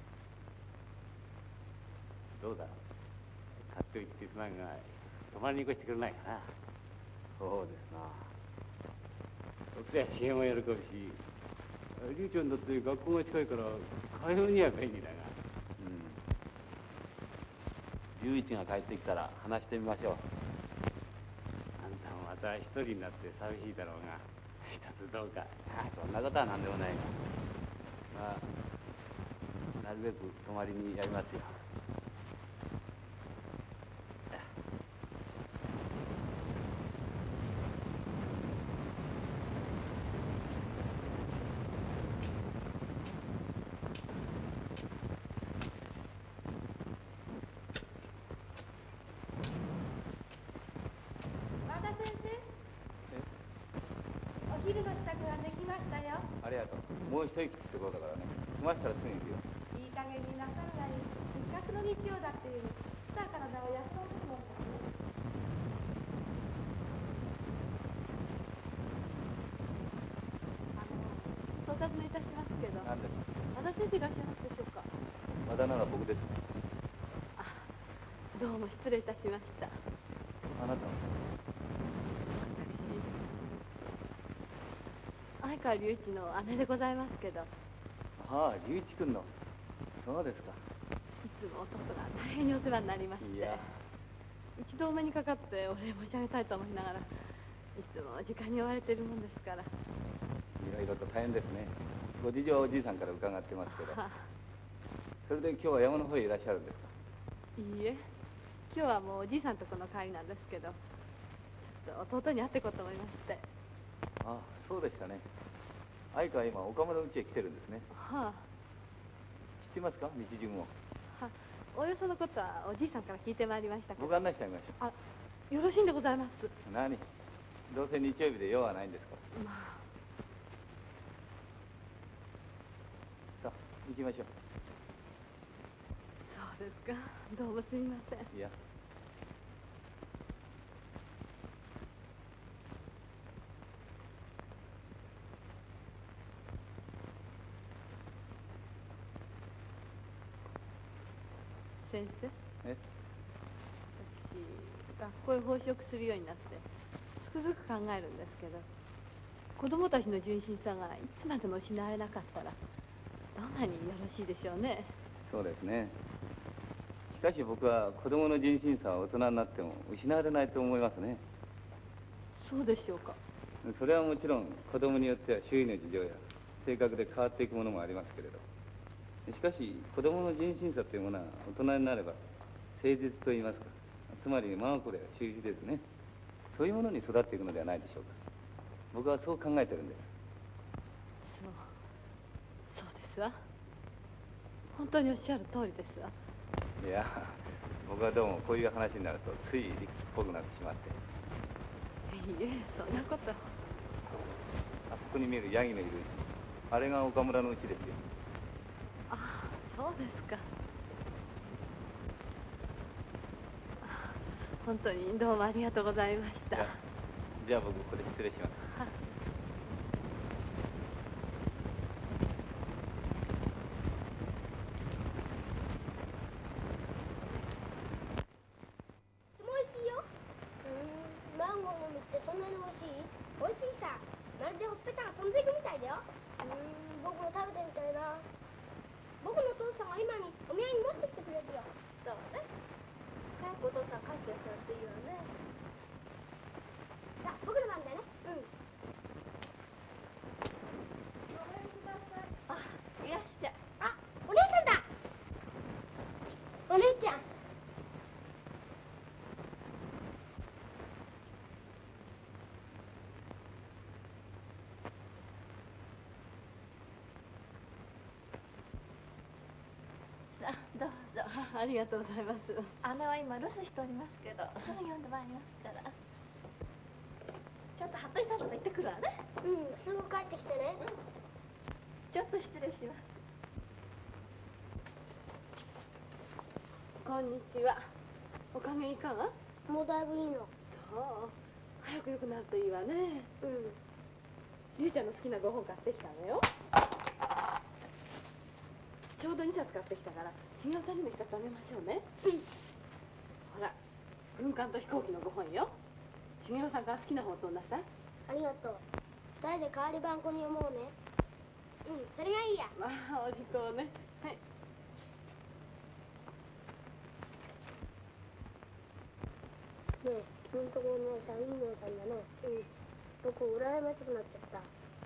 どうだろう。買っておいてすまんが、泊まりに来してくれないかな。 そうですな。 僕ら支援も喜ぶし、龍ちゃんだって学校が近いから通うには便利だが。 うん。龍一が帰ってきたら話してみましょう。 あんたもまた一人になって寂しいだろうが、一つどうか。 ああ、そんなことは何でもないが。まあ、なるべく泊まりにやりますよ。 お昼の支度ができましたよ。 ありがとう。もう一息ってところだからね。済ましたらすぐ行くよ。 いい加減になさるがいい。せっかくの日曜だっていうきった体を休ませるもんだね。 あの、お尋ねいたしますけど、 何です和田先生いらっしゃいますでしょうか？ 和田なら僕です。 あ、どうも失礼いたしました。 あなたは相川隆一の姉でございますけど、いああ、龍一君の。そうですか。 つも弟が大変にお世話になりまして、 いや一度お目にかかってお礼申し上げたいと思いながら、いつも時間に追われているもんですから。 いろいろと大変ですね。ご事情はおじいさんから伺ってますけど。それで今日は山の方へいらっしゃるんですか？ いいえ、今日はもうおじいさんとこの帰りなんですけど、ちょっと弟に会ってこうと思いまして。 ああ、そうでしたね。相川は今岡村の家へ来てるんですね。 はあ。 知ってますか、道順を。 は、 およそのことはおじいさんから聞いてまいりましたけど。 僕案内してあげましょあ、よろしいんでございます。 う。何どうせ日曜日で用はないんですから。 まあ。 さあ、行きましょう。 そうですか。どうもすみません。 いや。 先生。 え？ 私、学校へ奉職するようになって、つくづく考えるんですけど、子供たちの純真さがいつまでも失われなかったら、どんなによろしいでしょうね。 そうですね。しかし僕は子供の純真さは大人になっても失われないと思いますね。 そうでしょうか。 それはもちろん子供によっては周囲の事情や性格で変わっていくものもありますけれど、しかし子供の純真さというものは大人になれば誠実といいますか、つまり真心や忠実ですね。そういうものに育っていくのではないでしょうか。僕はそう考えてるんです。 そうそうですわ。本当におっしゃる通りですわ。 いや、僕はどうもこういう話になるとつい理屈っぽくなってしまって。 いいえ、そんなこと。 あそこに見えるヤギのいる家、あれが岡村の家ですよ。 ああ、そうですか。本当にどうもありがとうございました。 じゃあ、じゃあ僕ここで失礼します。 はい。 美味しいよ。うん、マンゴーの実ってそんなに美味しい？美味しいさ。まるでほっぺたが飛んでいくみたいだよ。うん、僕も食べてみたいな。僕のお父さんが今にお土産に持ってきてくれるよ。 そうね。早くお父さん帰ってらっしゃるといいわね。 さあ、僕の番だね。うん。 あ、いらっしゃい。 あ、お姉ちゃんだ。お姉ちゃん。 さあ、どうぞ。 ありがとうございます。 姉は今留守しておりますけど、すぐ呼んでまいりますから。ちょっと服部さんとこ行ってくるわね。 うん、すぐ帰ってきてね。うん、 ちょっと失礼します。 こんにちは。おかげいかが？ もうだいぶいいの。 そう。早く良くなるといいわね。 うん。 ゆうちゃんの好きなご本買ってきたのよ。ちょうどにさつ買ってきたから、茂雄さんにもいっさつあげましょうね。うん。ほら、軍艦と飛行機のご本よ。茂雄さんから好きな本を取んなさい。 ありがとう。二人で代わり番号に読もうね。うん、それがいいや。 まあ、お利口ね。はい。 ねえ、君んとこのお姉さん、いい姉さんだね。うん。僕、羨ましくなっちゃった。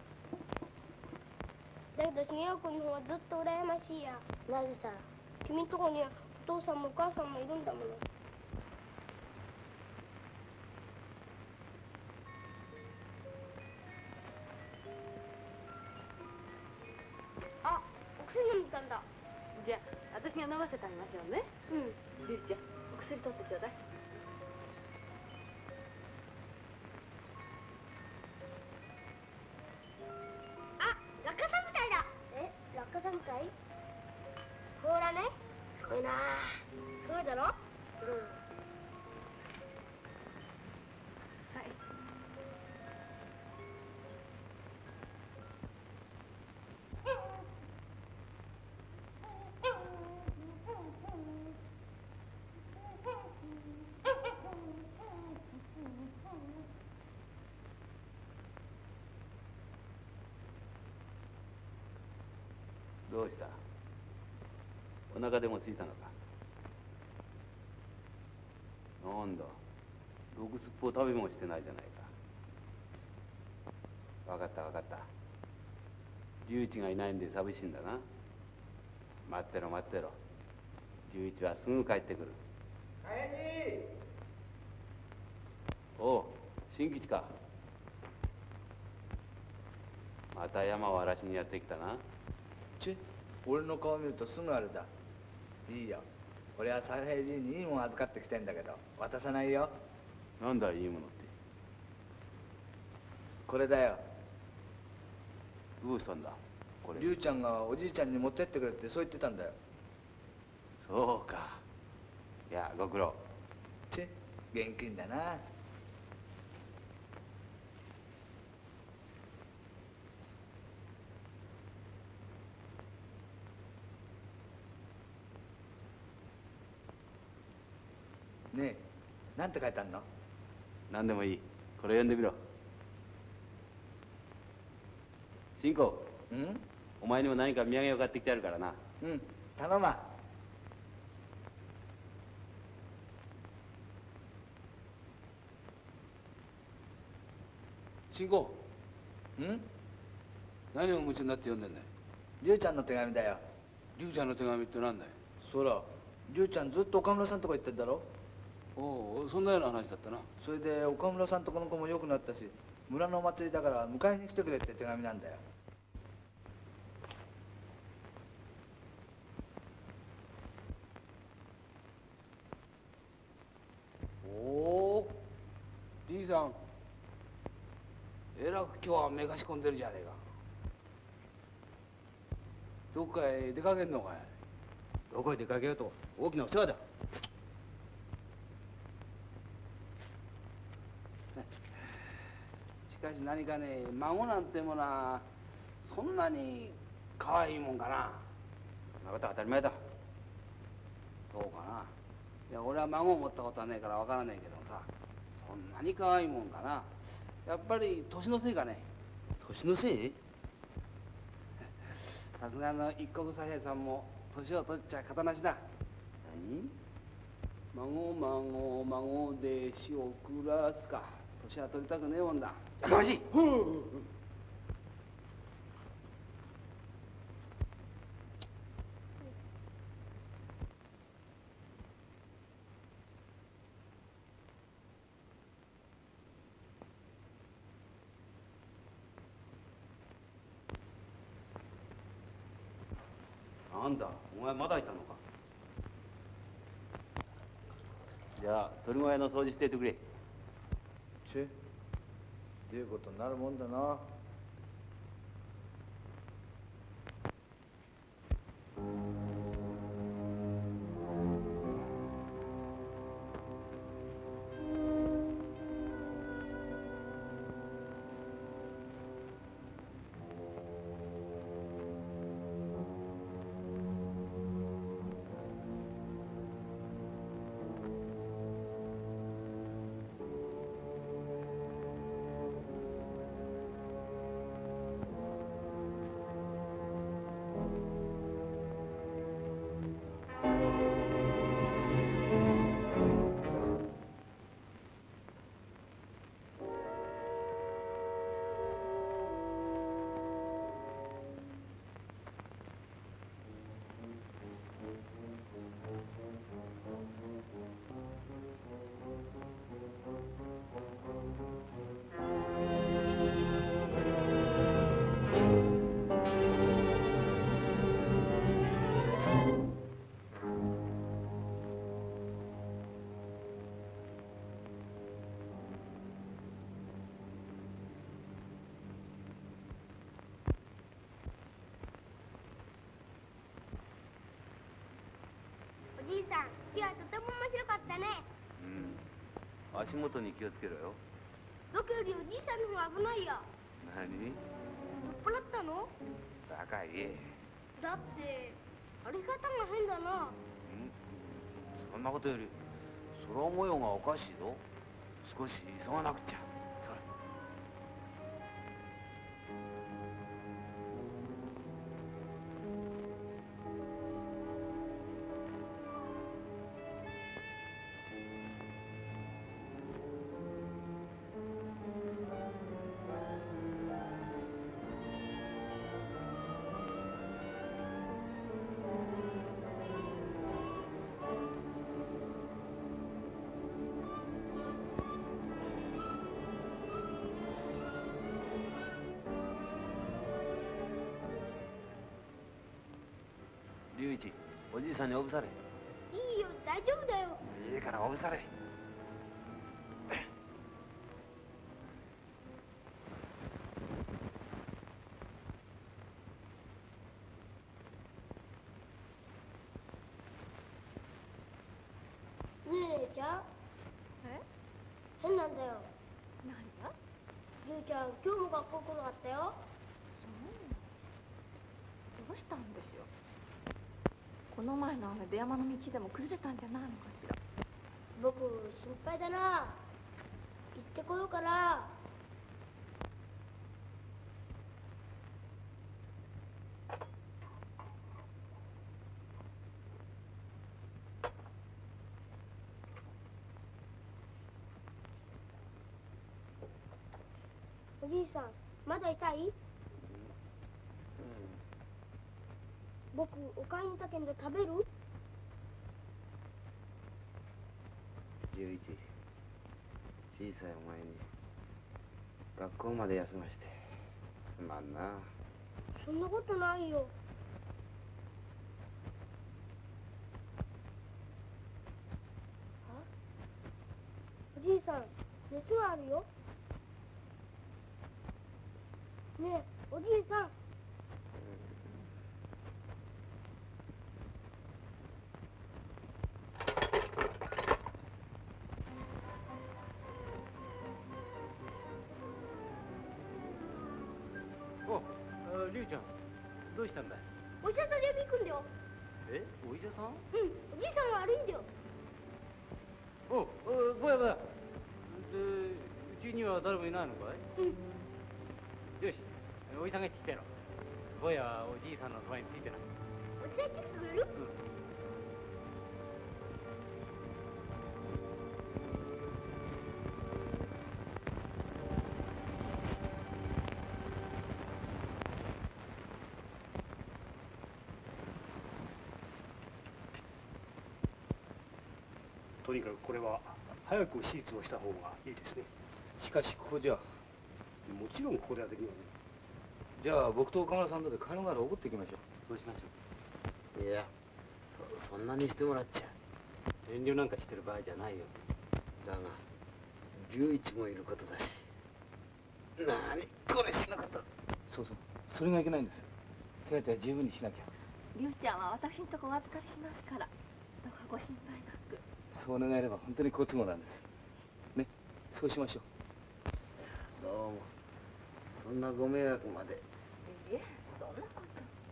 だけど、茂雄君の方はずっと羨ましいや。なぜさ、君んとこにはお父さんもお母さんもいるんだもの。あ、お薬飲んでたんだ。 じゃあ、私が飲ませてあげましょうね。 うん。 りゅうちゃん、お薬取ってちょうだい。 あ、落下さんみたいだ。え、落下さんみたい？ほらね。すごいな。すごいだろ？うん。はい。 どうした？お腹でも空いたのか？なんだ、ろくすっぽう食べもしてないじゃないか。分かった分かった。龍一がいないんで寂しいんだな。待ってろ待ってろ。龍一はすぐ帰ってくる。 帰りおう、新吉か。また山を荒らしにやってきたな。 ちぇ、俺の顔見るとすぐあれだ。いいよ。 俺は左平次にいいもん預かってきてんだけど渡さないよ。 なんだいいものって。 これだよ。 どうしたんだこれ。 龍ちゃんがおじいちゃんに持ってってくれってそう言ってたんだよ。 そうか。いやご苦労。 ちぇ現金だな。ねえ、なんて書いてあるの？ 何でもいい。これ読んでみろ。新子。 うん？ お前にも何か土産を買ってきてあるからな。 うん、頼ま。 新子。 ん？ 何を夢中になって読んでんだよ。 龍ちゃんの手紙だよ。 龍ちゃんの手紙ってなんだよ。 そら、龍ちゃんずっと岡村さんとこ行ってんだろ。 おお、そんなような話だったな。 それで岡村さんとこの子も良くなったし、村のお祭りだから迎えに来てくれって手紙なんだよ。 おお、じいさん。えらく今日はめかし込んでるじゃねえか。どっかへ出かけんのかい。 どこへ出かけようと大きなお世話だ。 しかし何かね、孫なんてものはそんなに可愛いもんかな。 そんなことは当たり前だ。 そうかな。いや俺は孫を持ったことはねえからわからねえけどさ、そんなに可愛いもんかな。やっぱり年のせいかね。 年のせい？ さすがの一国左平さんも年を取っちゃ型なしだ。 何？ 孫孫孫で死を暮らすか。年は取りたくねえもんだ。 やかましい。なんだお前まだいたのか。じゃあ鳥小屋の掃除していてくれ。 ちぇ、いうことになるもんだな。 おじいさん、木はとても面白かったね。 うん。足元に気をつけろよ。 僕よりおじいさんの方が危ないよ。 何？ 酔っ払ったの？ バカ言え。 だって歩き方が変だな。 うん。そんなことより空模様がおかしいぞ。少し急がなくちゃ。それ。龍一、おじいさんにおぶされ。 いいよ、大丈夫だよ。 いいからおぶされ。 ねえ、姉ちゃん。 え変なんだよ。 何が？ 姉ちゃん、今日も学校来なかったよ。 そう。どうしたんでしょう。この前の雨で山の道でも崩れたんじゃないのかしら。 僕、心配だな。行ってこようかな。おじいさん、まだ痛い？僕、お買いに行ったけんで食べる？ 十一、小さいお前に学校まで休ましてすまんな。 そんなことないよ。あ？おじいさん、熱があるよ。ねえ、おじいさん。 お、あ、りゅうちゃん、どうしたんだい？ お医者さん呼び行くんだよ。 え、お医者さん？ うん、おじいさんは悪いんだよ。 お、お、ぼやぼや。で、うちには誰もいないのかい？ うん。 よし、おじさんが行ってきてやろう。ぼやはおじいさんのそばについてな。 おじさん来てくれる？ うん。 とにかくこれは早く手術をした方がいいですね。 しかしここじゃ。 もちろんここではできません。 じゃあ僕と岡村さんとで金がらおごっていきましょう。 そうしましょいや、そそんなにしてもらっちゃ。 う。遠慮なんかしてる場合じゃないよ。 だが龍一もいることだし。なにこれしなかった。 そうそう、それがいけないんです。手当ては十分にしなきゃ。 りゅうちゃんは私のとこお預かりしますから、どうかご心配なく。 そう願えれば本当に好都合なんです。ね、そうしましょう。 どうもそんなご迷惑まで。 いえ、そんなこと。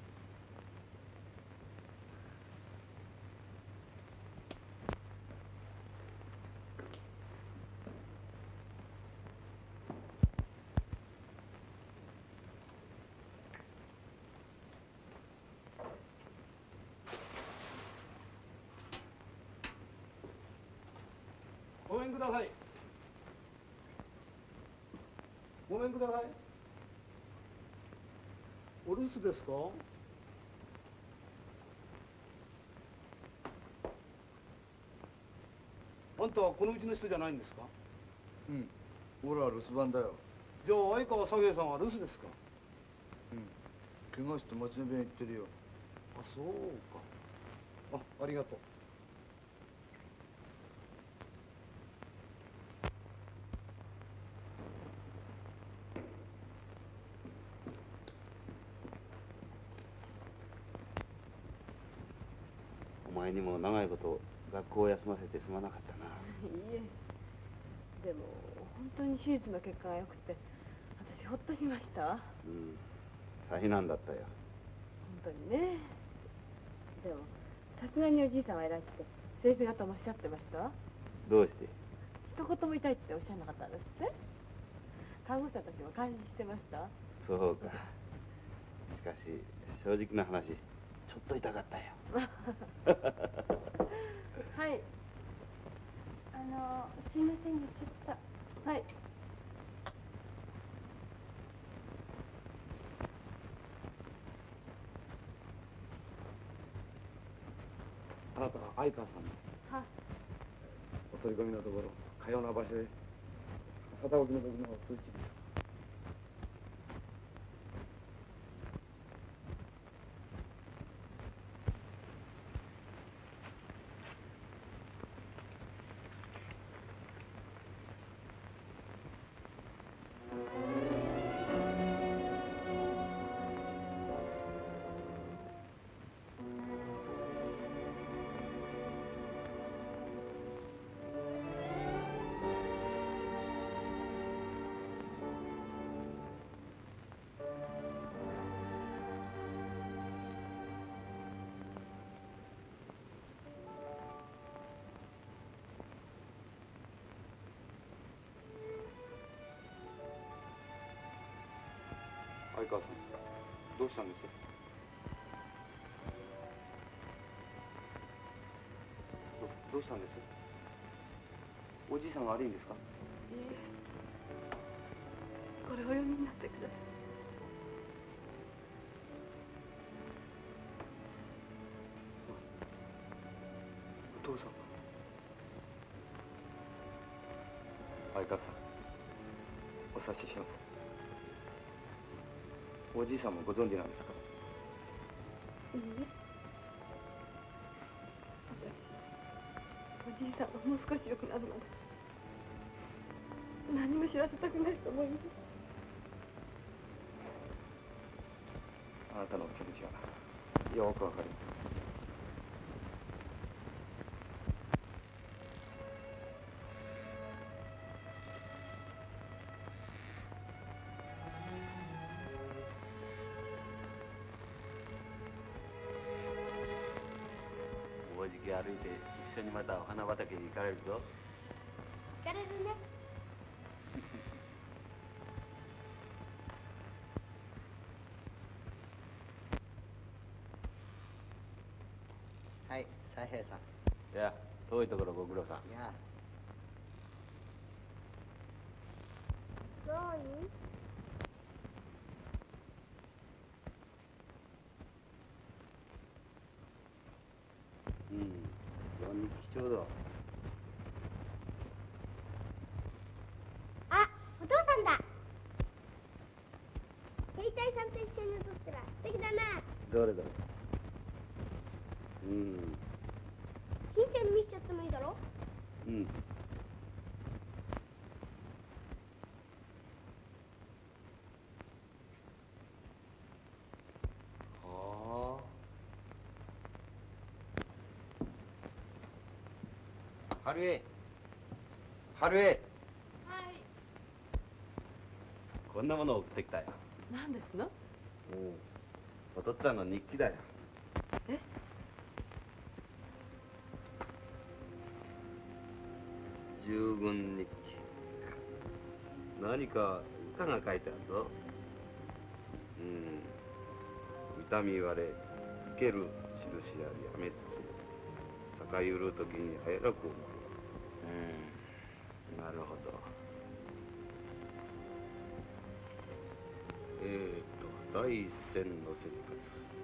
ごめんください。ごめんください。お留守ですか？あんたはこのうちの人じゃないんですか？ うん、俺は留守番だよ。 じゃあ相川佐兵衛さんは留守ですか？ うん、怪我して町の病院行ってるよ。 あ、そうか。あ、ありがとう。 お前にも長いこと学校を休ませてすまなかったな。 いいえ、でも本当に手術の結果が良くて私ほっとしましたわ。 うん、災難だったよ。 本当にね。でもさすがにおじいさんは偉いって先生方もおっしゃってましたわ。 どうして？ 一言も痛いっておっしゃらなかったんですって。看護師さんたちも感心してました。 そうか。しかし正直な話、ちょっと痛かったよ。 はい。 あの、すいませんね、ちょっと。 はい。 あなたは相川さんのはお取り込みのところ、かような場所へ旗置きの時の通知です。 川さん、どうしたんです？ど、どうしたんです？おじいさんが悪いんですか？ いいえ、これをお読みになってください。 お父さん。相川さん、お察しします。おじいさんもご存知なんですか？ いいえ、おじいさんはもう少し良くなるまで何も知らせたくないと思います。 あなたの気持ちはよくわかります。 もうじき歩いて一緒にまたお花畑に行かれるぞ。 行かれるね。 はい、左平さん。 いや、遠いところご苦労さん。 いや。 どういう？ うん、四日ちょうど。 あ、お父さんだ。兵隊さんと一緒に写ったら素敵だな。 どれどれ。うん。 しんちゃんに見せちゃってもいいだろ？ うん。はあ。春江。春江。 はい。 こんなものを送ってきたよ。 何ですの？ おお父っつぁんの日記だよ。 え？ 従軍日記。何か歌が書いてあるぞ。うん。痛み割れ、生ける印ありやめつつ、高ゆる時に早らく思う。うん。なるほど。えーと、第一線の生活。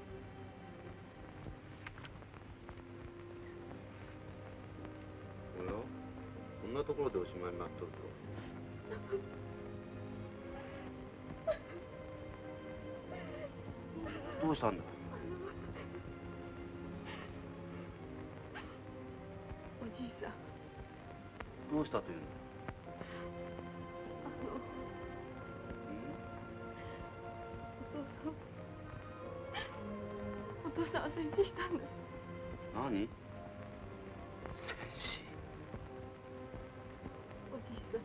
おや、こんなところでおしまいになっとるぞ。どうしたんだ？ おじいさん。 どうしたというんだ？ あの、お父さん、お父さんは戦死したんです。 何？ 戦死。おじいさん。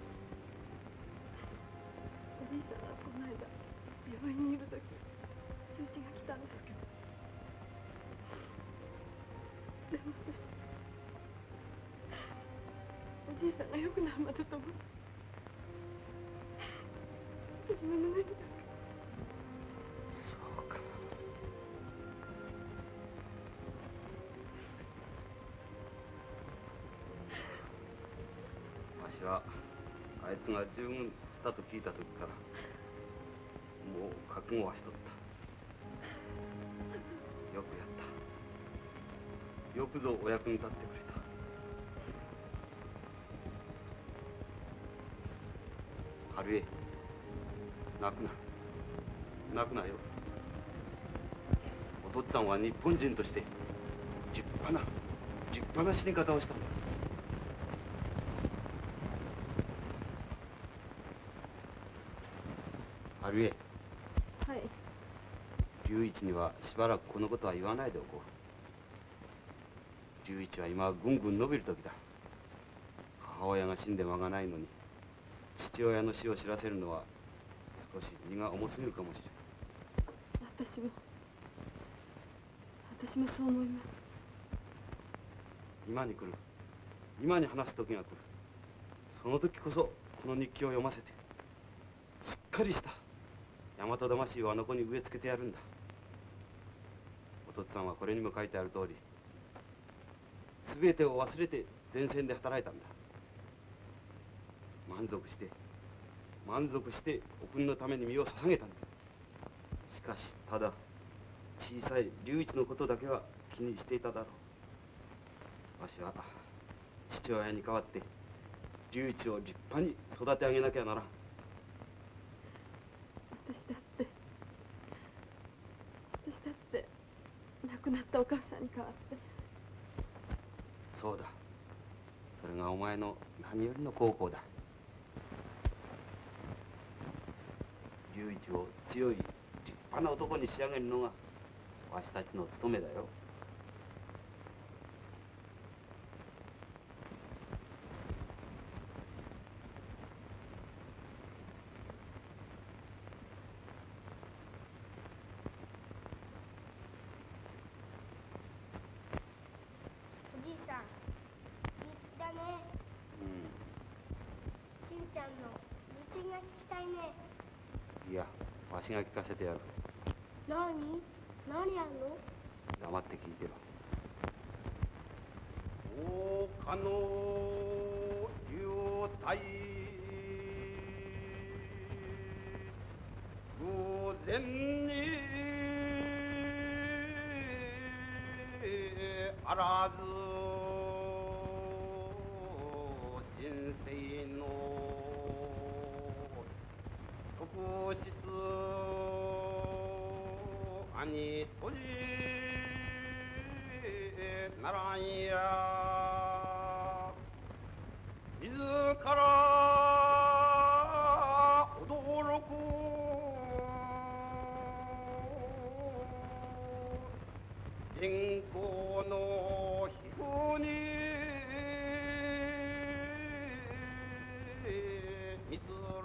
おじいさんがこの間病院にいる時通知が来たんですけど、でも私、おじいさんが良くなるまでと思って私の胸にだけ。 そうか。わしはあいつが従軍したと聞いた時からもう覚悟はしとった。よくやった。よくぞお役に立ってくれた。春江、泣くな。泣くなよ。お父っつぁんは日本人として立派な立派な死に方をしたんだ。春江。 はい。 龍一にはしばらくこのことは言わないでおこう。龍一は今ぐんぐん伸びる時だ。母親が死んで間がないのに父親の死を知らせるのは少し荷が重すぎるかもしれない。 私も私もそう思います。 今に来る。今に話す時が来る。その時こそこの日記を読ませてすっかりした大和魂をあの子に植え付けてやるんだ。お父っつぁんはこれにも書いてある通り、すべてを忘れて前線で働いたんだ。満足して満足してお国のために身を捧げたんだ。しかしただ小さい龍一のことだけは気にしていただろう。わしは父親に代わって龍一を立派に育て上げなきゃならん。 私だって私だって亡くなったお母さんに代わって。 そうだ、それがお前の何よりの孝行だ。龍一を強い立派な男に仕上げるのがわしたちの務めだよ。 おじいさん、いい月だね。 うしんちゃんの日記が聞きたいね。 ん。いや、わしが聞かせてやる。 何何やんの？ 黙って聞いてろ。 大岡の流体偶然にあらず人生の特質兄とじならんや自ら驚く人口の皮膚に満つる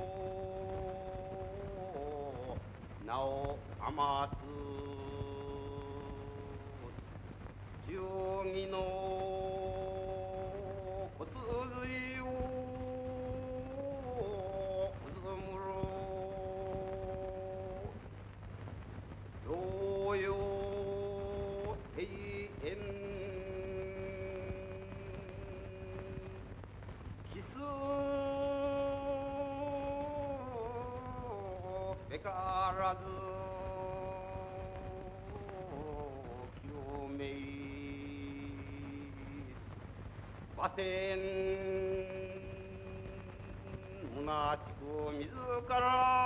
名を余す忠義の骨髄をうずむる同様永遠キスべからず清め馬船虚しく自ら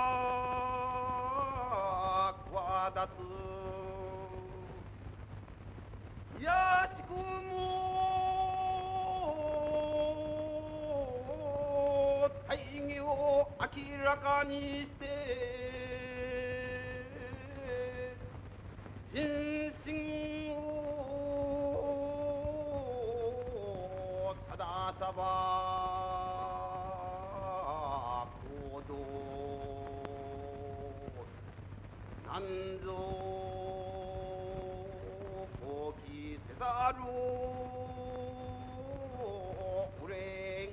企つやしくも大義を明らかにして人心を正さば行動なんぞ放棄せざるをうれん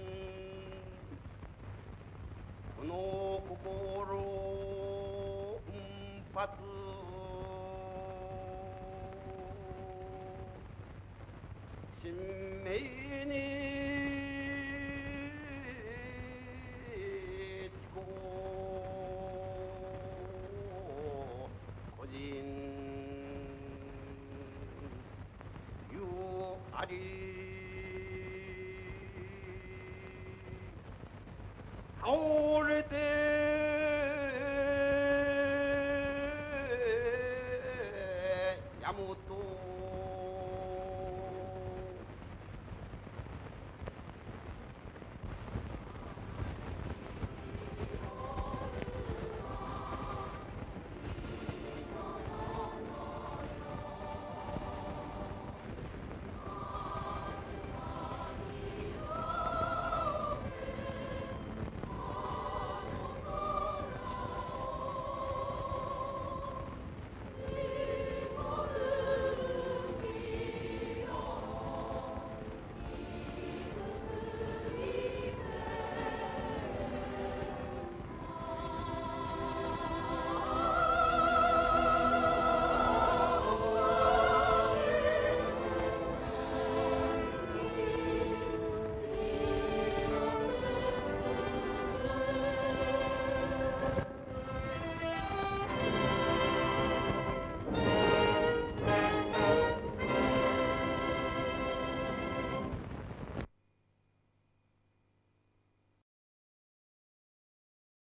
この心奮発神明に知行個人有あり倒れてやむと